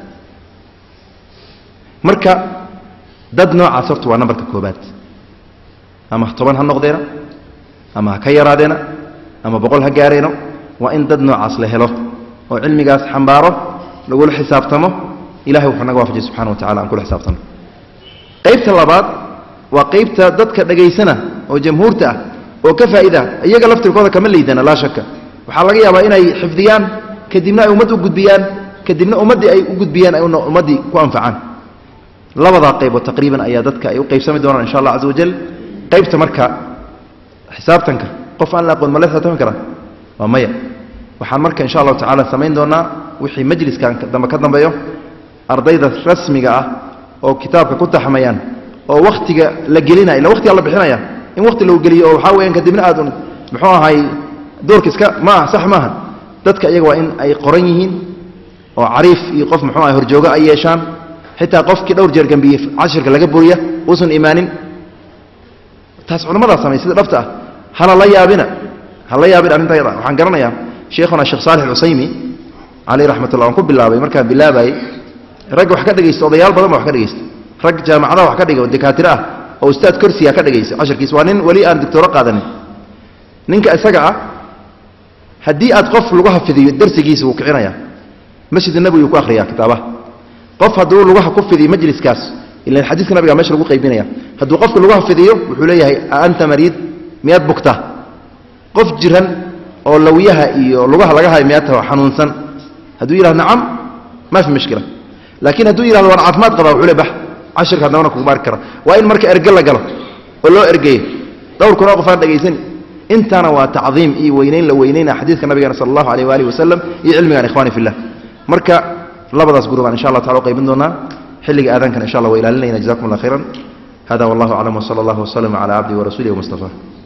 Speaker 1: marka dad noocaas horta waa nambarka koobaad ama 10 ha noqdeena ama ha ka yaraadeena ama 100 ha gaareeno waa in dad noocaas la helo oo cilmigaas xambaaro lagula xisaabtamo ilahay wuxuu naga waafajiyay subxaana wa tacala aan kula xisaabtano qaybta labaad waa qaybta dadka dhagaysana oo jamhuurta ah oo ka faa'iida iyaga laftirkooda kama liidana laa shaka waxaa laga yaabaa inay xifdiyaan kadibna ay ummad u gudbiyaan kadibna ummaddii ay u gudbiyaan ay ummaddii ku anfacaan labadaa qaybood taqriiban ayaa dadka ay u qaybsami doonaan insha allah caza wajal qaybta marka xisaabtanka qof aan la aqoon ma la xisaabtami karaa waa maya waxaan marka insha allahu tacaala samayn doonaa wixii majliskan dambe ka dambeeyo ardayda rasmiga ah oo kitaabka ku taxmayaan oo wakhtiga la gelinaya ila wakhtiga la bixinaya in wakhti lagu geliyo oo waxaa weeyaan kadibna aad muxuu ahay doorka iska ma ah sax maaha dadka iyaga waa in ay qoran yihiin oo cariif iyo qof muxuu ahay horjoogo ay yeeshaan xitaa qofkii dhowr jeer gambiye cashirka laga buriya uusan imaanin taas culimmadaa samay sida dhabta ah hala la yaabina hala yaabin arintayada waxaan garanayaa sheekhuna sheekh saalix al-usaymi calayhi raxmatullah waan ku bilaabay markaan bilaabayay rag wax ka dhagaysta odayaal badan baa wax ka dhagaysta rag jaamacadaha wax ka dhigay oo dakaatiro ah oo ustaad kursiya ka dhagaysta cashirkiis waa nin weli aan doctoro qaadanin ninka isaga ah هدي أتقف لغها في ذي الدرس جيس وكعنايا مسجد النبي يكون أخريا كتابه قف هدول لغها قف في ذي مجلس كاس إلا الحديث كان بيجا ماشي لغة قيبينيا هدول قف لغها في ذيه وحوليها أنت مريض مئات بكتة قف جرهن أو لو يها لغها لقاها مئاتها حنونسا هدول يلا نعم ما في مشكلة لكن هدول يلا الورع عثمات قضاء وحولي بح 10 كذا كبار كرة وين مرك إرجل قاله ولا إرجيه دور كنا قفان دقيسين انت انا وتعظيم اي وينين لو وينين حديث النبي صلى الله عليه واله وسلم يعلم يا اخواني في الله marka labadaas gurubaan insha Allah taala qaybin doona xilliga aadankan insha Allah way ilaalinayna jazakumullahu khairan hada wallahu a'lam wa sallallahu wa sallam ala abdi wa rasulihi wa mustafa